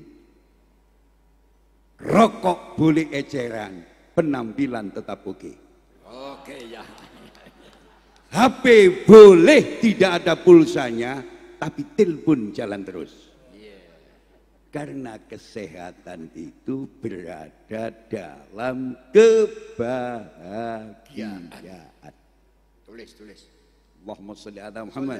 rokok boleh eceran, penampilan tetap oke. Oke ya. H P boleh tidak ada pulsanya, tapi telepon jalan terus. Karena kesehatan itu berada dalam kebahagiaan. Tulis, tulis. Allahumma shalli ala Muhammad.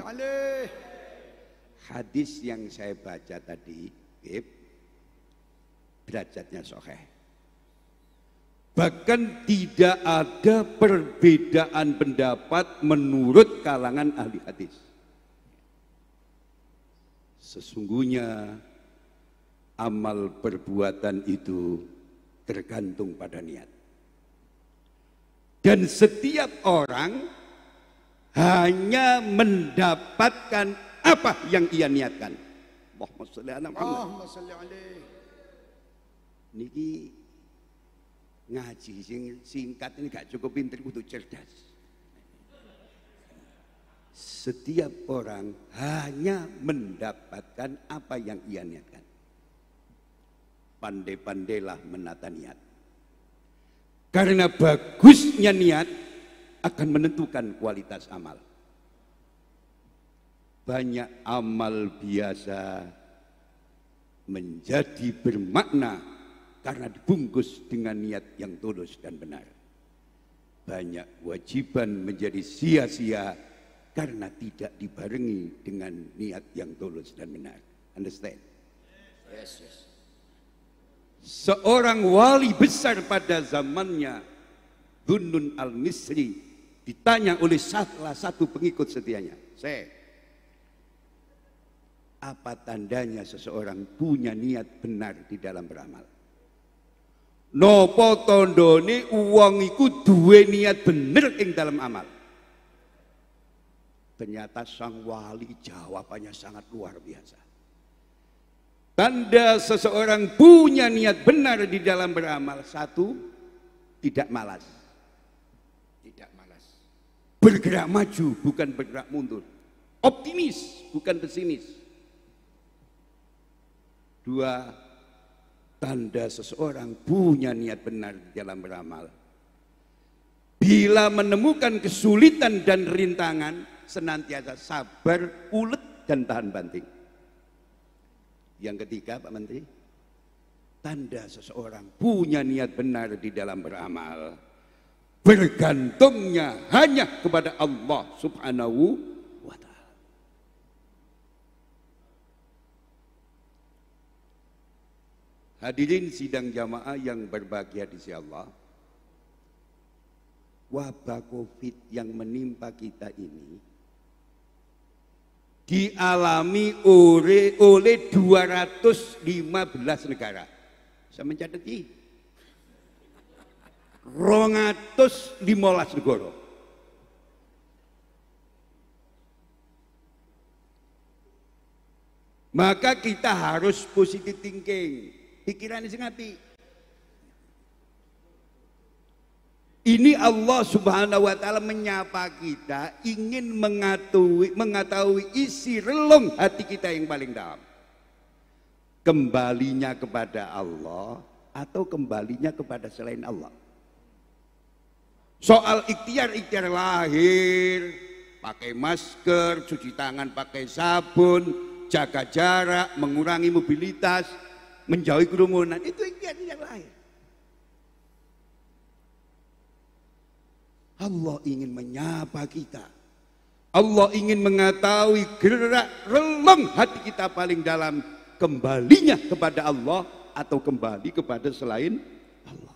Hadis yang saya baca tadi, derajatnya sahih. Bahkan tidak ada perbedaan pendapat menurut kalangan ahli hadis. Sesungguhnya amal perbuatan itu tergantung pada niat. Dan setiap orang hanya mendapatkan apa yang ia niatkan. Allahumma sholli ala Muhammad. Allahumma sholli alaihi. Niki ngaji sing singkat ini gak cukup pinter, kudu cerdas. Setiap orang hanya mendapatkan apa yang ia niatkan. Pandai-pandailah menata niat. Karena bagusnya niat akan menentukan kualitas amal. Banyak amal biasa menjadi bermakna karena dibungkus dengan niat yang tulus dan benar. Banyak kewajiban menjadi sia-sia karena tidak dibarengi dengan niat yang tulus dan benar. Understand? Yes, yes. Seorang wali besar pada zamannya, Dhunnun al-Misri, ditanya oleh salah satu pengikut setianya, "Syekh, apa tandanya seseorang punya niat benar di dalam beramal?" Nopo tandane wong iku duwe niat bener ing dalam amal? Ternyata sang wali jawabannya sangat luar biasa. Tanda seseorang punya niat benar di dalam beramal, satu, tidak malas. Tidak malas. Bergerak maju bukan bergerak mundur. Optimis bukan pesimis. Dua, tanda seseorang punya niat benar di dalam beramal. Bila menemukan kesulitan dan rintangan, senantiasa sabar, ulet, dan tahan banting. Yang ketiga, Pak Menteri, tanda seseorang punya niat benar di dalam beramal, bergantungnya hanya kepada Allah Subhanahu wa Ta'ala. Hadirin sidang jamaah yang berbahagia di sisi Allah, wabah Covid yang menimpa kita ini dialami oleh, oleh dua ratus lima belas negara. Saya mencatat ini dua ratus lima belas negara. Maka kita harus positive thinking, pikiran sing apik. Ini Allah Subhanahu wa Ta'ala menyapa kita, ingin mengetahui, mengetahui isi relung hati kita yang paling dalam. Kembalinya kepada Allah atau kembalinya kepada selain Allah. Soal ikhtiar-ikhtiar lahir, pakai masker, cuci tangan pakai sabun, jaga jarak, mengurangi mobilitas, menjauhi kerumunan, itu ikhtiar-ikhtiar lahir. Allah ingin menyapa kita. Allah ingin mengetahui gerak relung hati kita paling dalam, kembalinya kepada Allah atau kembali kepada selain Allah.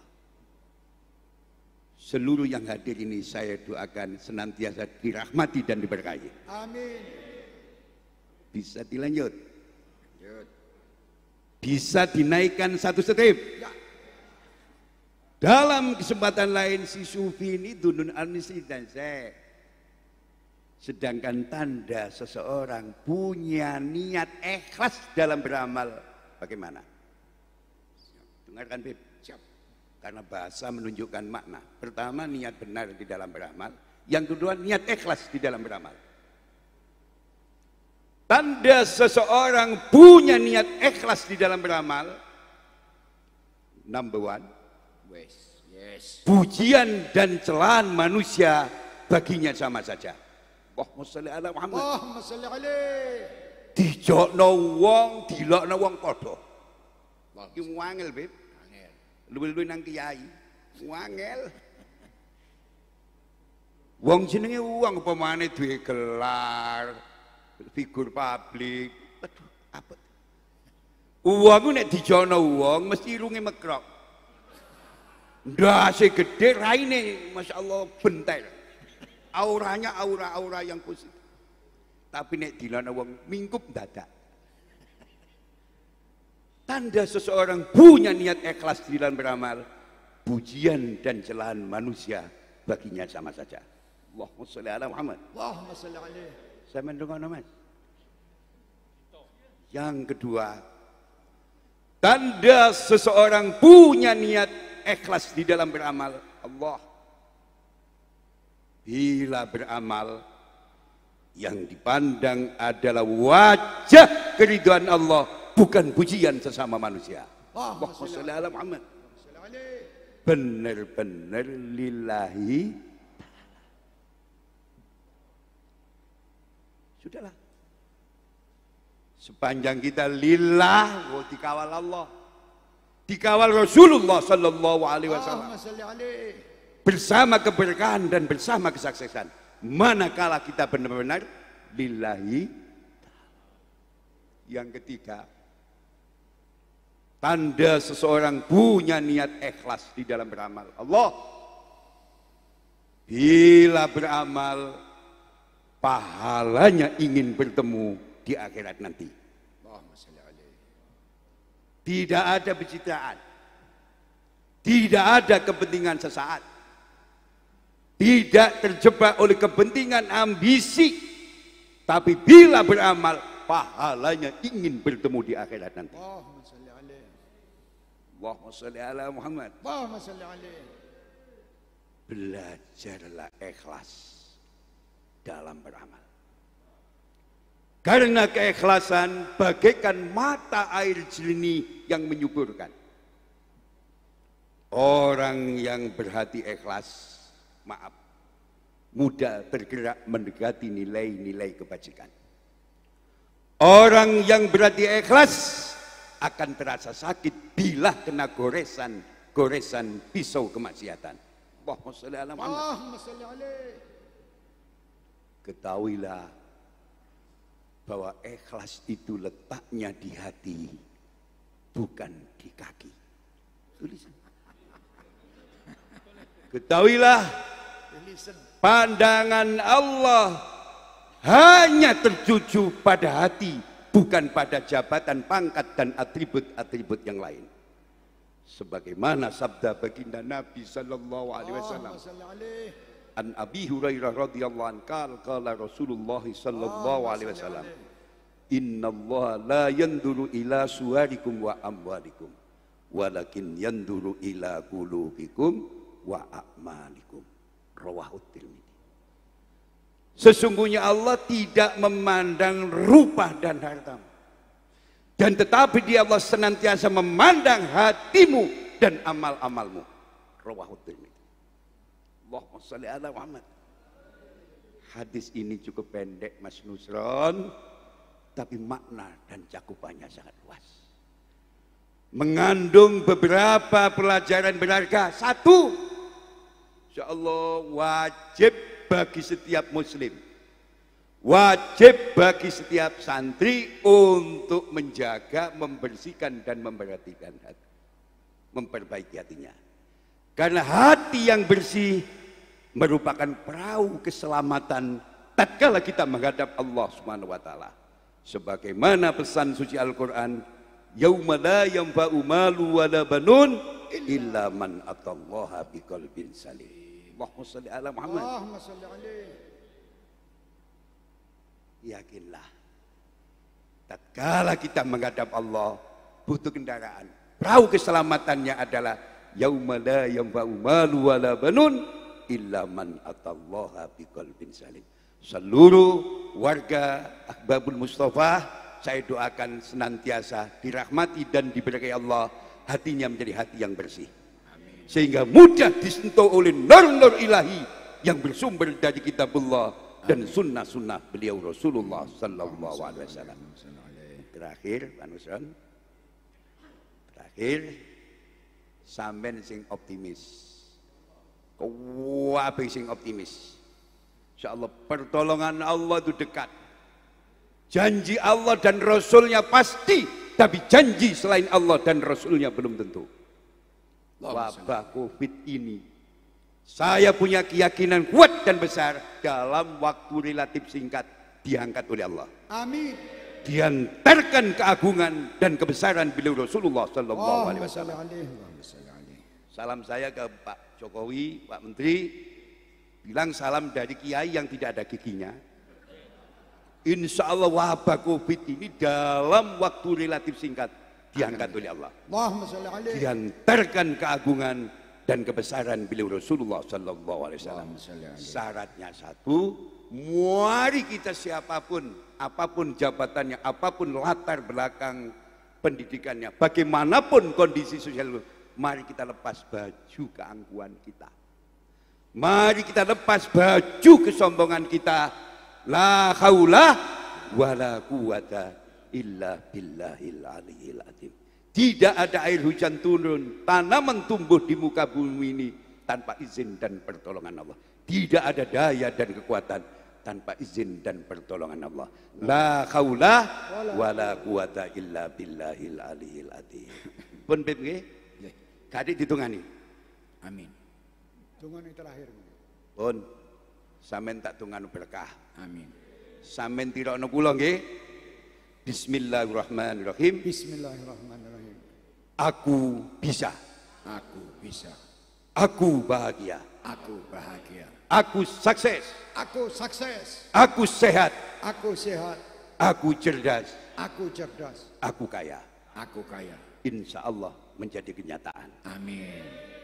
Seluruh yang hadir ini saya doakan senantiasa dirahmati dan diberkahi. Amin. Bisa dilanjut? Bisa dinaikkan satu step? Ya. Dalam kesempatan lain si Sufi ini Dhunnun al-Misri dan saya. Sedangkan tanda seseorang punya niat ikhlas dalam beramal bagaimana? Dengarkan Beb, siap. Karena bahasa menunjukkan makna. Pertama, niat benar di dalam beramal. Yang kedua, niat ikhlas di dalam beramal. Tanda seseorang punya niat ikhlas di dalam beramal, number one, Yes, yes. pujian dan celaan manusia baginya sama saja. Allahumma sholli ala Muhammad. Allahumma sholli alaihi. Dijokno wong, dilokno wong padha. Iki wangel, Beb. Angel. Luwih-luwih nang kiai. Wangel. Wong jenenge wong pemane duwe gelar, figur publik. Aduh, apa? Wong nek dijokno wong mesti irunge mekrok. ndase gede, raine Masya Allah bentel. Auranya aura-aura yang positif. Tapi nek dilana wong mingkup dadak. Tanda seseorang punya niat ikhlas di dalam beramal, pujian dan celaan manusia baginya sama saja. Allahumma sholli ala Muhammad. Allahumma sholli alaihi. Saya mendengar Mas. Yang kedua, tanda seseorang punya niat ikhlas di dalam beramal, Allah bila beramal yang dipandang adalah wajah keridhaan Allah, bukan pujian sesama manusia. Allahumma sholli ala Muhammad. Benar-benar lillahi. Sudahlah. Sepanjang kita lillah, oh, dikawal Allah, dikawal Rasulullah Sallallahu Alaihi Wasallam, bersama keberkahan dan bersama kesuksesan. Manakala kita benar-benar lillahi. Yang ketiga, tanda seseorang punya niat ikhlas di dalam beramal, Allah bila beramal pahalanya ingin bertemu di akhirat nanti. Tidak ada pencitraan, tidak ada kepentingan sesaat, tidak terjebak oleh kepentingan ambisi, tapi bila beramal pahalanya ingin bertemu di akhirat nanti. Allahumma sholli ala Muhammad. Allahumma sholli alaihi. Belajarlah ikhlas dalam beramal. Karena keikhlasan bagaikan mata air jernih yang menyuburkan. Orang yang berhati ikhlas, maaf, mudah bergerak mendekati nilai-nilai kebajikan. Orang yang berhati ikhlas akan terasa sakit bila kena goresan goresan pisau kemaksiatan. Allahumma sholli ala Muhammad. Allahumma sholli alaihi. Ketahuilah bahwa ikhlas itu letaknya di hati, bukan di kaki. Tulisan. Ketahuilah pandangan Allah hanya tertuju pada hati, bukan pada jabatan, pangkat dan atribut-atribut yang lain. Sebagaimana sabda baginda Nabi sallallahu alaihi wasallam, an Abi Hurairah radhiyallahu anhu qala qala Rasulullah sallallahu alaihi wasallam, innallaha la yanduru ila suwarikum wa amwalikum walakin yanduru ila qulubikum wa a'malikum. Rawahu Tirmidzi. Sesungguhnya Allah tidak memandang rupa dan hartamu, dan tetapi dia Allah senantiasa memandang hatimu dan amal-amalmu. Rawahu Tirmidzi. Allahumma sholli ala Muhammad. Hadis ini cukup pendek Mas Nusron, tapi makna dan cakupannya sangat luas. Mengandung beberapa pelajaran berharga. Satu, insyaallah wajib bagi setiap muslim, wajib bagi setiap santri untuk menjaga, membersihkan dan memperhatikan hati, memperbaiki hatinya. Karena hati yang bersih merupakan perahu keselamatan tatkala kita menghadap Allah Subhanahu wa taala. Sebagaimana pesan suci Al-Qur'an, yauma la yanfa'u malu wala banun illa man atallaha biqalbin salim. Allahumma sholli ala Muhammad. Allahumma sholli alaihi. Yakinlah, tatkala kita menghadap Allah butuh kendaraan, perahu keselamatannya adalah yauma la yanfa'u malu wala banun illa man atallaha biqalbin salim. Seluruh warga Ahbabul Mustafa saya doakan senantiasa dirahmati dan diberkahi Allah, hatinya menjadi hati yang bersih, sehingga mudah disentuh oleh nur-nur ilahi yang bersumber dari kitabullah dan sunnah-sunnah beliau Rasulullah sallallahu alaihi wasallam. Terakhir, Pak Nusron, terakhir, sampean sing optimis, kabeh sing optimis. Insyaallah pertolongan Allah itu dekat. Janji Allah dan Rasulnya pasti, tapi janji selain Allah dan Rasulnya belum tentu. wabah Covid ini. Saya punya keyakinan kuat dan besar dalam waktu relatif singkat diangkat oleh Allah. Amin. Diantarkan keagungan dan kebesaran beliau Rasulullah Sallallahu Alaihi Wasallam. Salam saya ke Pak Jokowi, Pak Menteri, bilang salam dari Kiai yang tidak ada giginya. Insya Allah wabah Covid ini dalam waktu relatif singkat diangkat oleh Allah. Diantarkan keagungan dan kebesaran beliau Rasulullah Sallallahu Alaihi Wasallam. Syaratnya satu, mari kita siapapun, apapun jabatannya, apapun latar belakang pendidikannya, bagaimanapun kondisi sosial, mari kita lepas baju keangkuhan kita. Mari kita lepas baju kesombongan kita. La haula wala quwata illa billahil aliyil azim. Tidak ada air hujan turun, tanaman tumbuh di muka bumi ini tanpa izin dan pertolongan Allah. Tidak ada daya dan kekuatan tanpa izin dan pertolongan Allah. La haula wala quwata illa billahil aliyil azim. Pun beb nggih? Kadit ditungani. Amin. Tungani terakhir. Pun sampean tak tunganu berkah. Amin. Sampean tirokno kula nggih. Bismillahirrahmanirrahim. Bismillahirrahmanirrahim. Aku bisa. Aku bisa. Aku bahagia. Aku bahagia. Aku sukses. Aku sukses. Aku sehat. Aku sehat. Aku cerdas. Aku cerdas. Aku kaya. Aku kaya. Insya Allah menjadi kenyataan. Amin.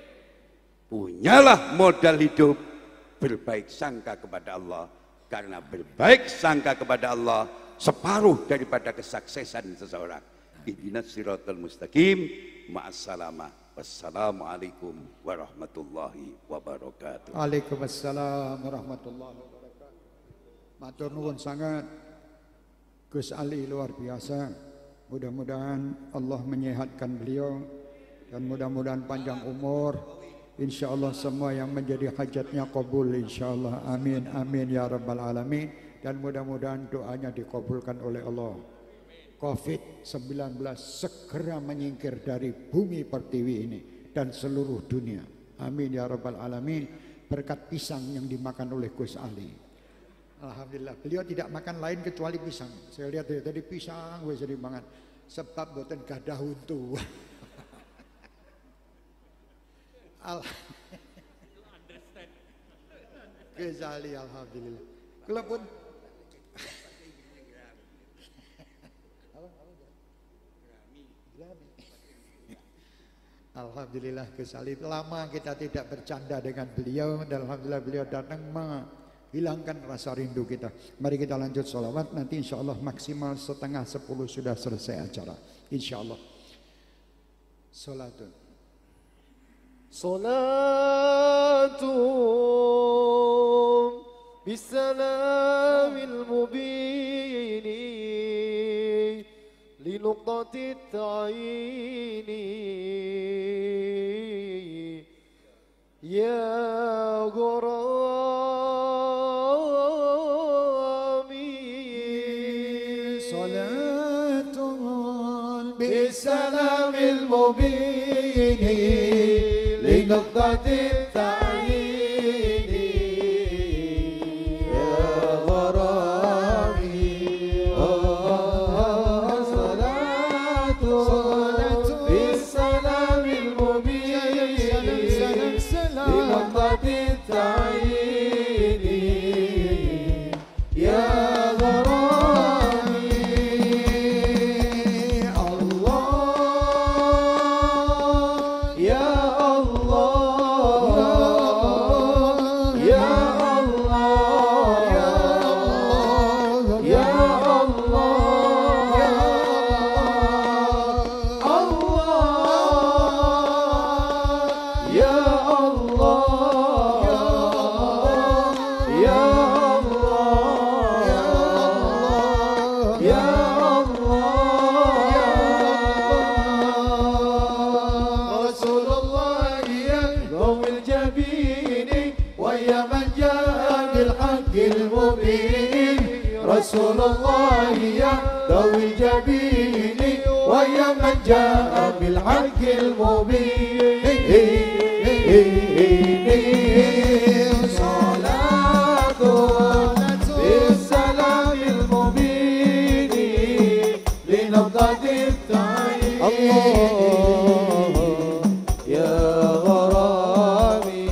Punyalah modal hidup berbaik sangka kepada Allah. Karena berbaik sangka kepada Allah separuh daripada kesuksesan seseorang. Ihdinas siratal mustaqim. Ma'assalamah. Wassalamualaikum warahmatullahi wabarakatuh. Waalaikumsalam warahmatullahi wabarakatuh. Matur nuwun sangat Gus Ali, luar biasa. Mudah-mudahan Allah menyehatkan beliau dan mudah-mudahan panjang umur. Insya Allah semua yang menjadi hajatnya kabul insya Allah. Amin amin ya rabbal alamin. Dan mudah-mudahan doanya dikabulkan oleh Allah. Covid sembilan belas segera menyingkir dari bumi pertiwi ini dan seluruh dunia. Amin ya rabbal alamin. Berkat pisang yang dimakan oleh Gus Ali. Alhamdulillah beliau tidak makan lain kecuali pisang. Saya lihat dari tadi pisang wis dimakan sebab boten gadah untu. Gus Ali alhamdulillah. Kula pun alhamdulillah Gus Ali, lama kita tidak bercanda dengan beliau dan alhamdulillah beliau datang menghilangkan rasa rindu kita. Mari kita lanjut sholawat, nanti insya Allah maksimal setengah sepuluh sudah selesai acara insya Allah. Sholatun Sholatun bisalamil mubini linuqtati ta'ini ya gharami. Sholatun bisalamil mubini linuqtati ta'ini ya gharami. Rasulullah ya dawi jabini wa ya man jaa bil haqqil mubin. ini salatun bisalamil mubini linaqatit ta'in Allah ya gharami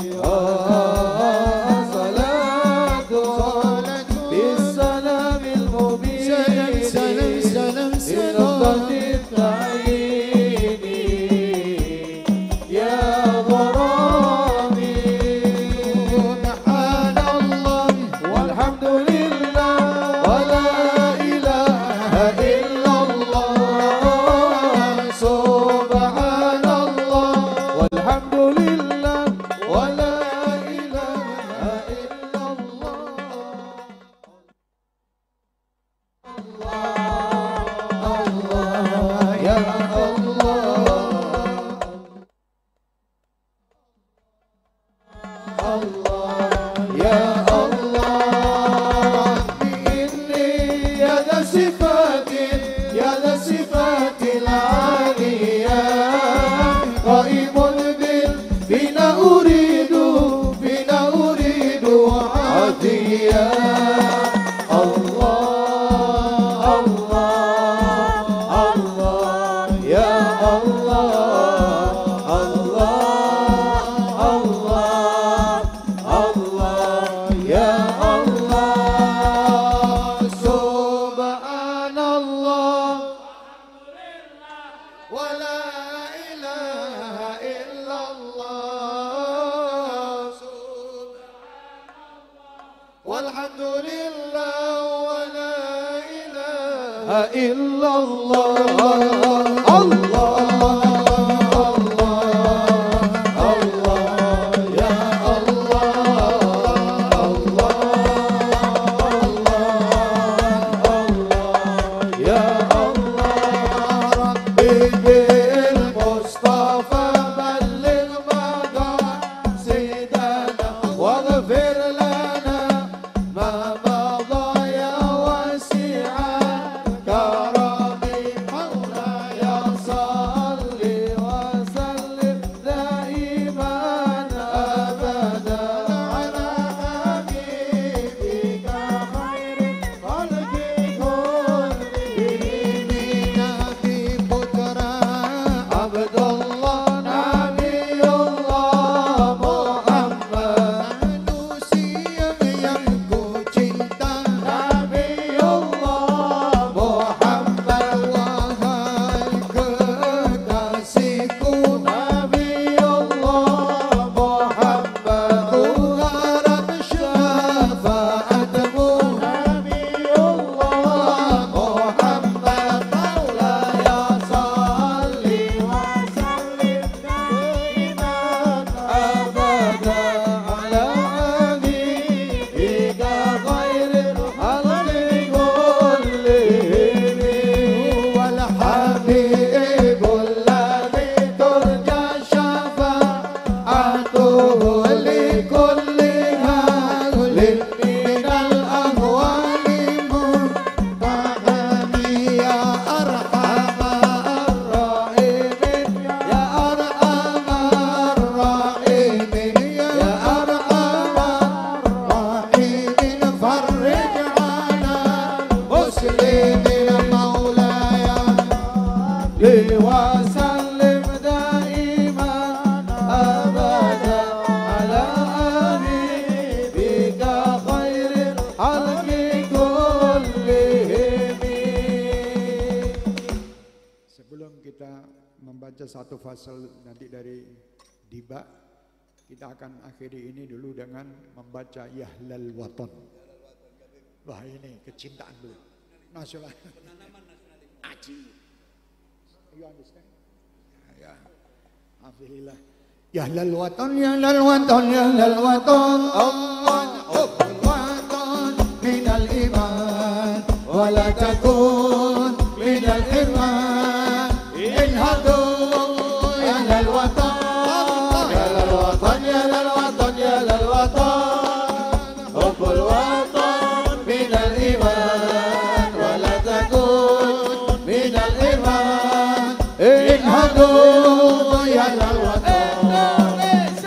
salatun bisalamil mubini linaqatit ta'in ya gharami subhanallah walhamdulillah wala ilaha illallah subhanallah walhamdulillah wala ilaha illallah Allah ya Allah Allah ya Allah inni ya dha sifatin ya dha sifatil aliyah qaimun bil bina uridu bina uridu adiyah Allah Allah Allah ya Allah Allah Allah Allah ya Allah subhanallah wala ilaha illallah walhamdulillah wala ilaha illallah Allah واغفر لنا ما مضى يا واسع كرمي مولاي صل وسلم دائما ابدا على حبيبك خير خلق كلهم نبي بكرة عبد الله نبي الله محمد yang ku cinta Nabi Allah Muhammad wahai kekasihku Nabi Allah Muhammad ku harap syafaatmu Nabi Allah Muhammad maulaya salli wa sallim daiman abada ala habibika khairil khalqi kullihim wal habibul ladzi turja syafa'atuhu li kulli halin minal ahwali muntahami ya arhamar rahimin ya arhamar rahimin ya arhamar rahimin farrij ala muslimin maulaya li wa sallim daiman abada ala habibika khairil khalqi kullihim. Sebelum kita membaca satu fasal nanti dari Diba, kita akan akhiri ini dulu dengan membaca Yahlal Watan. Wah ini kecintaan dulu. Nasional. Aji. You understand? Ya. Alhamdulillah. Yahlal Watan, Yahlal Watan, Yahlal Watan. Allah hubbul watan minal iman. Wala takun minal irman. Inhadu Yahlal Watan. Yahlal Watan, Yahlal Watan, Yahlal Watan. Hubbul watan minal iman. Wala takun minal irman. Inhadu Yahlal Watan.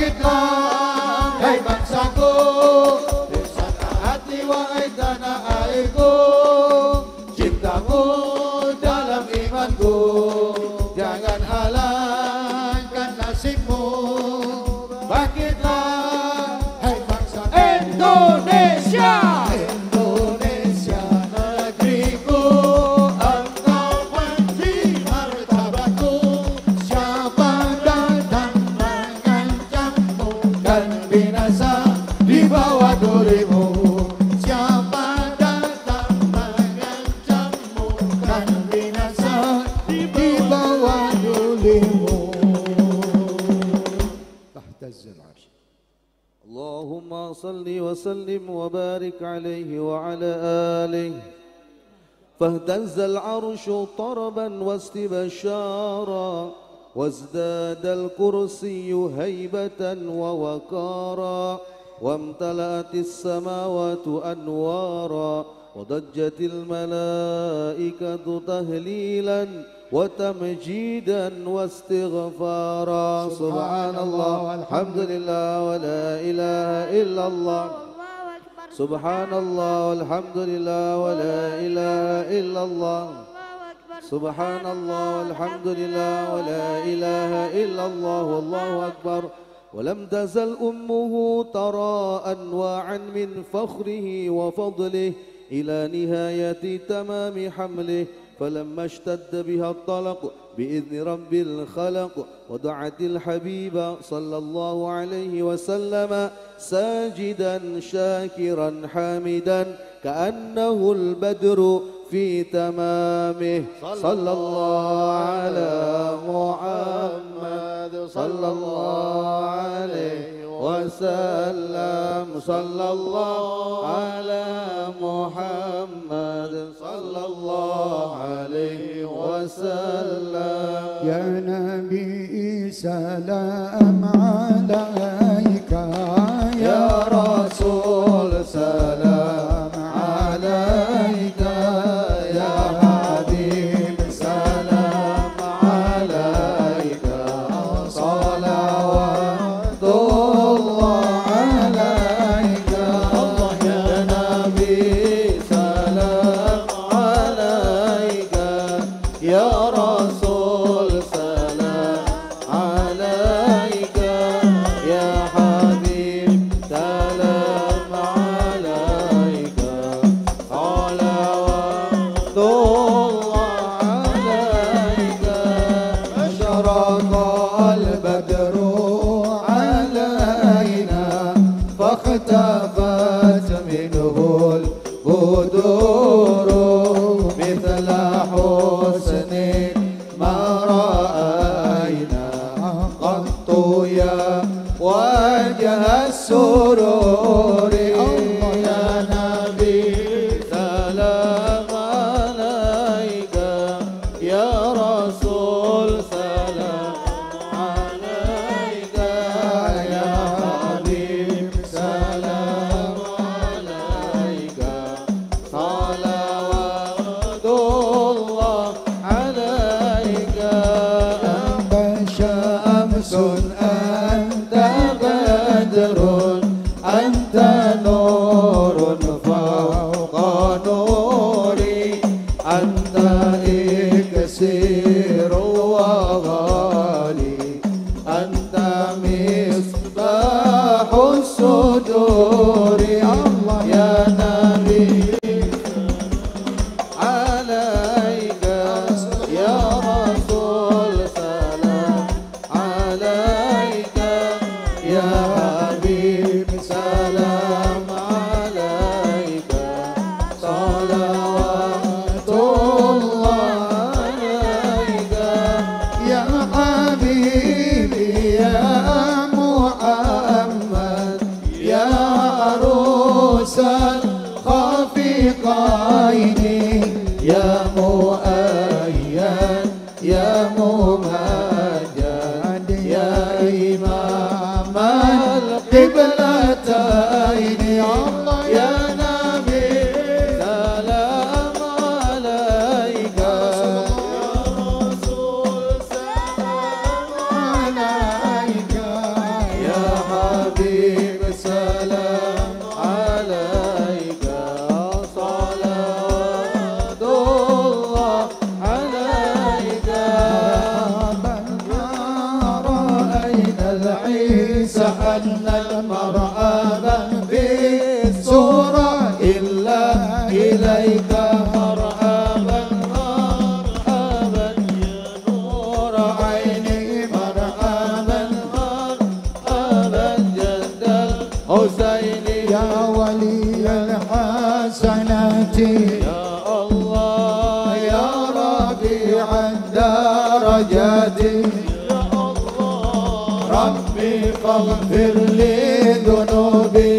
bangkitlah, hai bangsaku, bersama hati wahai tanah airku, cintamu dalam imanku, jangan halangkan nasibmu, bangkitlah, hai bangsa Indonesia, Indonesia negeriku, engkau kunci martabatku, siapa datang mengancammu dan binasa di bawah durimu, siapa datang mengancammu dan binasa di bawah durimu. Tahtazzal arsh. اللهم صل وسلم وبارك عليه وعلى آله فاهتز العرش طربا واستبشارا وازداد الكرسي هيبة ووقارا وامتلأت السماوات أنوارا وضجت الملائكة تهليلا وتمجيدا واستغفارا سبحان الله والحمد لله ولا إله إلا الله سبحان الله والحمد لله ولا إله إلا الله سبحان الله والحمد لله ولا إله إلا الله والله أكبر ولم تزل أمه ترى أنواعا من فخره وفضله إلى نهاية تمام حمله فلما اشتد بها الطلق بإذن رب الخلق ودعت الحبيب صلى الله عليه وسلم ساجدا شاكرا حامدا كأنه البدر في تمامه صلى الله على محمد صلى الله عليه وسلم صلى الله على محمد صلى الله عليه وسلم يا نبي سلام عليك يا رسول سلام عليك يا حبيب سلام عليك صلوات الله عليك الله يا نبي سلام عليك يا رسول سلام عليك يا حبيب سلام عليك صلوات الله عليك أشرق البدر علينا فاختفت منه البدور مثل حسن ما رأينا قط يا وجه السرور يا نبي سلام عليك يا رسول سلام عليك يا حبيب سلام عليك صلوات الله عليك أنت شمس أنت بدر أنت نور فوق نوري أنت إكسير وغالي أنت مصباح الصدور يا نبي عليك يا رسول سلام عليك يا حبيب سلام عليك صلوات الله عليك يا حبيبي يا محمد يا عروس الخفيقين يا مؤيد يا ممجد يا إمام القبلتين يا نبي سلام عليك يا رسول سلام عليك يا حبيب سلام عليك صلوات الله عليك رأينا العيسى أن المرأة في الصورة إلا إليك مرحبا مرحبا يا نور عيني مرحبا مرحبا جد الحسين يا ولي الحسنات يا الله يا ربيع الدرجات يا الله ربي فاغفر لي ذنوبي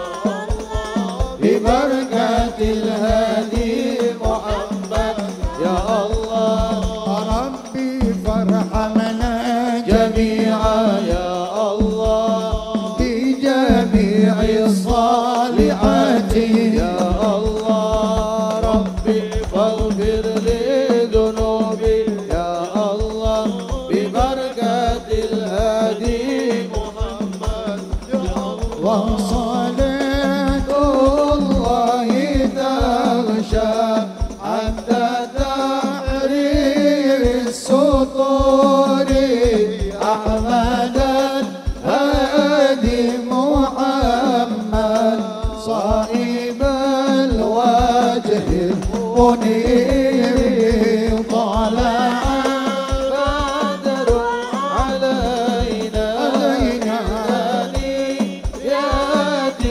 ببركة الهادي محمد يا الله ربي فارحمنا جميعا يا الله بجميع الصالحات يا الله ربي فاغفر لي ذنوبي يا الله ببركة الهادي محمد يا الله وصلاة الله تغشى حتى تحرير السطور أحمد الهادي محمد صائب الوجه المنير طلع بدر علينا علينا ثنيات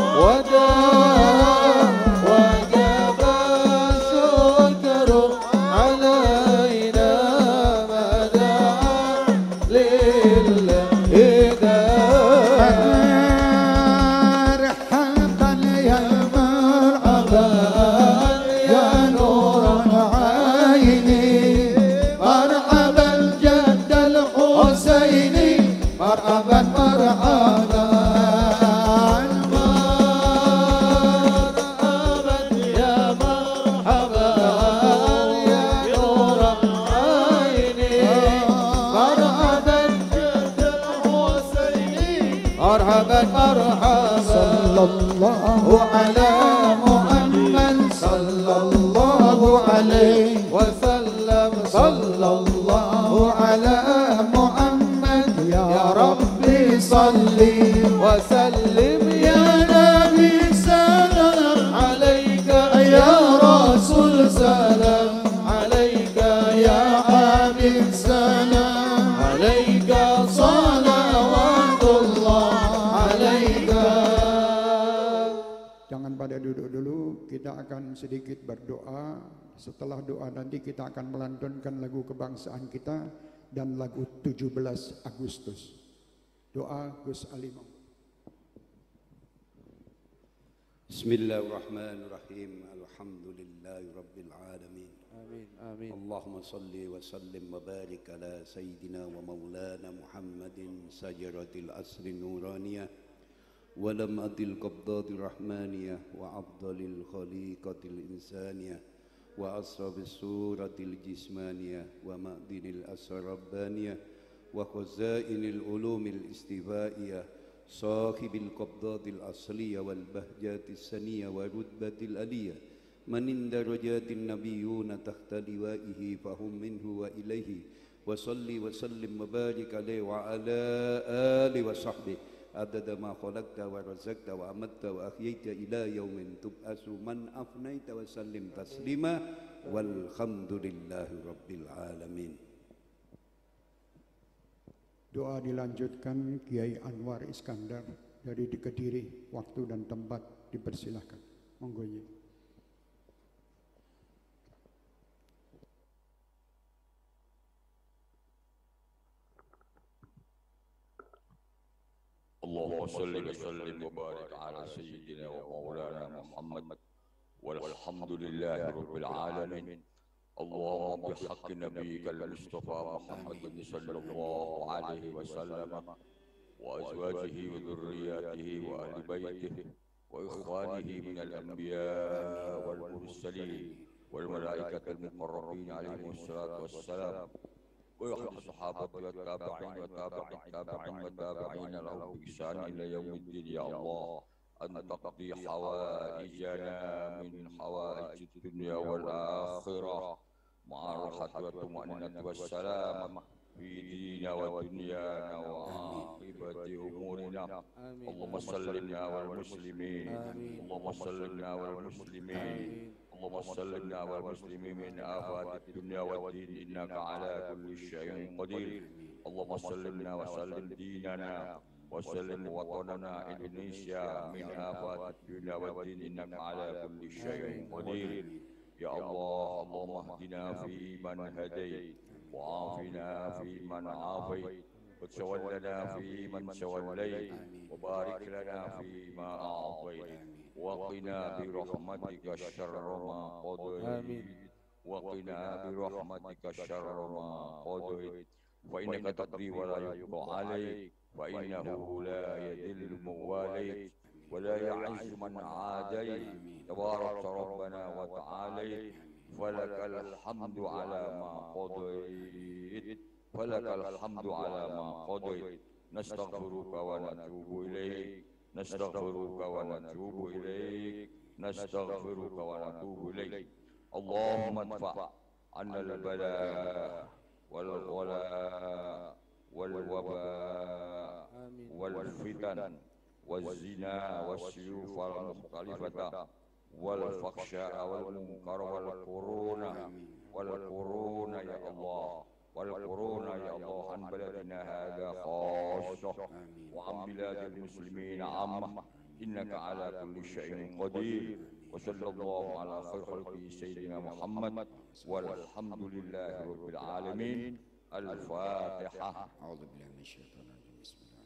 الوداع وجب الشكر علينا ما دعا للهداية مرحبا يا مرحبا يا نور عيني مرحبا جد الحسين مرحبا مرحبا مرحبا يا مرحبا يا نور عيني مرحبا جد الحسين مرحبا مرحبا صلى الله على محمد صلى الله عليه وسلم صلى الله على محمد يا ربي صلي وسلم يا نبي سلام عليك يا رسول سلام عليك يا حبيب سلام عليك صلوات الله عليك. Jangan pada duduk dulu, kita akan sedikit berdoa. Setelah doa nanti kita akan melantunkan lagu kebangsaan kita dan lagu tujuh belas Agustus. Doa Gus Alimong. Bismillahirrahmanirrahim. Alhamdulillahi rabbil alamin. Amin amin. Allahumma salli wa sallim wa barik ala sayyidina wa maulana Muhammadin sajaratil asri nuraniyah wa lamatil qabdatir rahmaniyah wa afdalil khaliqatil insaniyah wa asrabis suratil jismaniyah wa ma'dinil asrabbaniyah wa khazainil ulumil istifaiyah sahibil qabdatil asliyah wal bahjatis saniyah wa rutbatil aliyah man darajatin nabiyyuna tahta liwaihi fahum minhu wa ilaihi wa salli wa sallim wa barik alaihi wa ala alihi wa sahbihi adada ma khalaqta wa razaqta wa amatta wa ahyaita ila yaumin tub'asu man afnaita wa sallim taslima walhamdulillahi rabbil alamin. Doa dilanjutkan Kiai Anwar Iskandar dari di Kediri. Waktu dan tempat dipersilahkan. Monggo Nyi. اللهم صل وسلم وبارك على سيدنا ومولانا محمد والحمد لله رب العالمين. اللهم بحق نبيك المصطفى محمد صلى الله عليه وسلم وأزواجه وذرياته وأهل بيته وإخوانه من الأنبياء والمرسلين والملائكة المقربين عليهم الصلاة والسلام ويحب الصحابة والتابعين وتابع التابعين والتابعين له بإحسان إلى يوم الدين يا الله أن تقضي حوائجنا من حوائج الدنيا والآخرة مع الراحة والطمأنينة والسلامة في ديننا ودنيانا وعاقبة أمورنا. اللهم سلمنا والمسلمين، اللهم سلمنا والمسلمين، اللهم سلمنا والمسلمين من آفات الدنيا والدين إنك على كل شيء قدير. اللهم سلمنا وسلم ديننا وسلم وطننا إندونيسيا من آفات الدنيا والدين إنك على كل شيء قدير. يا الله اللهم اهدنا في من هديت وعافنا في من عافيت وتولنا في من توليت وبارك لنا فيما أعطيت وقنا برحمتك شر ما قضيت وقنا برحمتك شر ما قضيت فإنك تقضي ولا يقضى عليك فإنه لا يذل من واليت ولا يعز من عاديت تبارك ربنا وتعاليت فلك الحمد على ما قضيت فلك الحمد على ما قضيت. نستغفرك ونتوب إليك نستغفرك ونتوب إليك نستغفرك ونتوب إليك. اللهم ادفع عنا البلاء والغلاء والوباء والفتن والزنا والسيوف المختلفة والفحشاء والمنكر والكورونا والكورونا يا الله والكورونا يا الله عن بلدنا هذا خاصة وعن بلاد المسلمين عامة إنك على كل شيء قدير. وصلى الله على خير خلقه سيدنا محمد والحمد لله رب العالمين. الفاتحة. أعوذ بالله من الشيطان الرجيم. بسم الله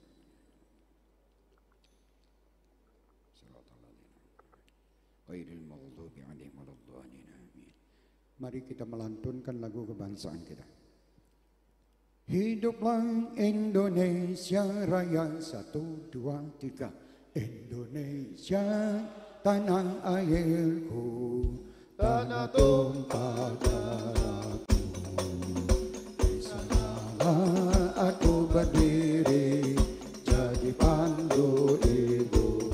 غير المغضوب عليهم ولا الضالين آمين. Mari kita melantunkan lagu kebangsaan kita. Hiduplah Indonesia Raya, satu dua tiga. Indonesia tanah airku, tanah tumpah darahku. Di sanalah aku berdiri jadi pandu hidupku.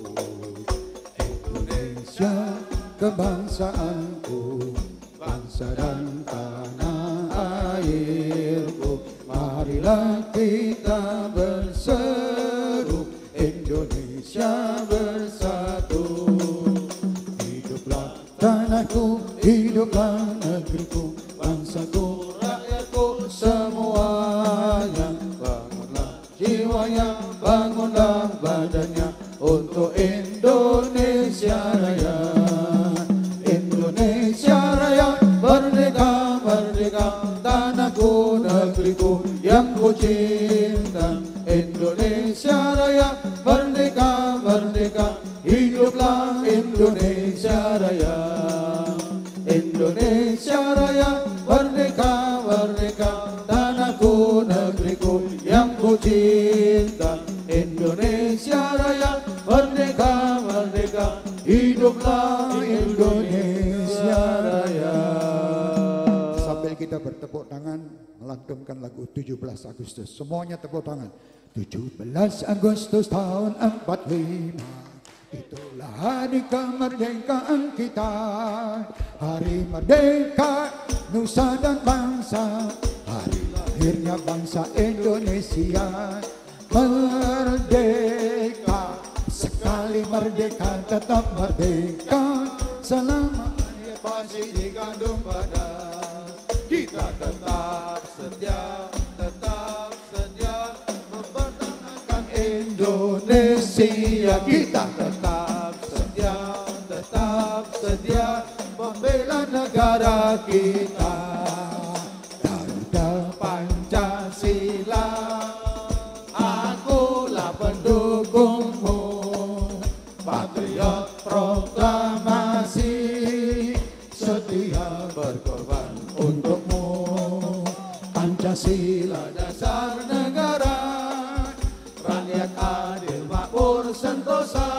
Indonesia kebangsaanku, bangsa dan tanah airku. Marilah kita berseru, Indonesia bersatu. Hiduplah tanahku, hiduplah negeriku, bangsaku, rakyatku semuanya. Bangunlah jiwanya, bangunlah badannya untuk Indonesia Raya. Indonesia Raya, merdeka, merdeka, tanahku, negeriku yang ku cinta. Indonesia Raya, merdeka, merdeka, hiduplah Indonesia Raya. Indonesia Raya, merdeka, merdeka, tanahku, negeriku yang ku cinta. Indonesia Raya, merdeka, merdeka, hiduplah Indonesia Raya. Sambil kita bertepuk tangan melantunkan lagu tujuh belas Agustus. Semuanya tepuk tangan. tujuh belas Agustus tahun empat puluh lima, itulah hari kemerdekaan kita. Hari merdeka nusa dan bangsa, hari lahirnya bangsa Indonesia. Merdeka, sekali merdeka tetap merdeka. Selama ini pasti digandung badan, kita tetap setia, tetap setia mempertahankan Indonesia. Kita tetap setia, tetap setia membela negara kita. Garuda Pancasila, akulah pendukungmu. Patriot proklamasi, setia berkorban untukmu. Pancasila dasar negara, rakyat adil makmur sentosa.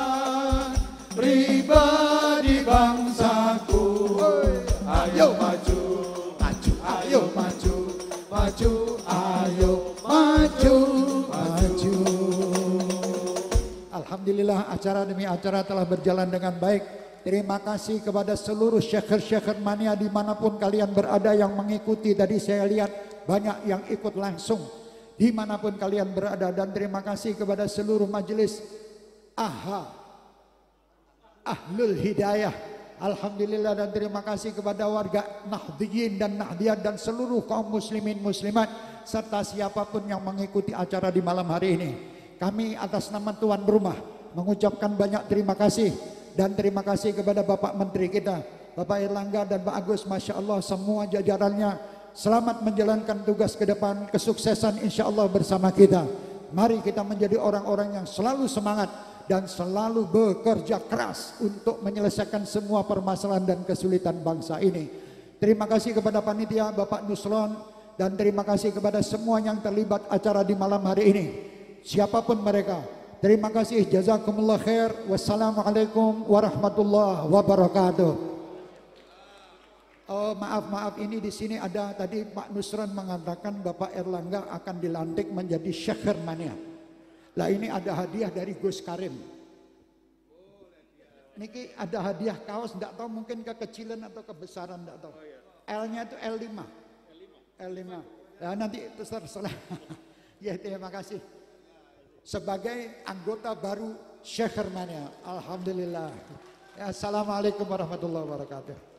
Pribadi bangsaku, ayo maju, maju, ayo maju, maju. maju, ayo maju, maju. Alhamdulillah acara demi acara telah berjalan dengan baik. Terima kasih kepada seluruh syekher-syekher mania dimanapun kalian berada yang mengikuti. Tadi saya lihat banyak yang ikut langsung dimanapun kalian berada. Dan terima kasih kepada seluruh majelis AHA, Ahlul Hidayah. Alhamdulillah, dan terima kasih kepada warga Nahdliyin dan Nahdliyat dan seluruh kaum muslimin muslimat serta siapapun yang mengikuti acara di malam hari ini. Kami atas nama tuan rumah mengucapkan banyak terima kasih. Dan terima kasih kepada Bapak Menteri kita, Bapak Erlangga dan Pak Agus, Masya Allah semua jajarannya. Selamat menjalankan tugas ke depan, kesuksesan insya Allah bersama kita. Mari kita menjadi orang-orang yang selalu semangat dan selalu bekerja keras untuk menyelesaikan semua permasalahan dan kesulitan bangsa ini. Terima kasih kepada panitia Bapak Nusron dan terima kasih kepada semua yang terlibat acara di malam hari ini. Siapapun mereka. Terima kasih, jazakumullah khair. Wassalamualaikum warahmatullahi wabarakatuh. Oh, maaf maaf ini di sini ada tadi Pak Nusron mengatakan Bapak Erlangga akan dilantik menjadi syekher mania. Lah ini ada hadiah dari Gus Karim. Niki ada hadiah kaos, enggak tahu mungkin kekecilan atau kebesaran enggak tahu. L-nya itu L lima. L lima. Ya nanti terserah. Ya terima kasih. Sebagai anggota baru Syekher Mania. Alhamdulillah. Ya, assalamualaikum warahmatullahi wabarakatuh.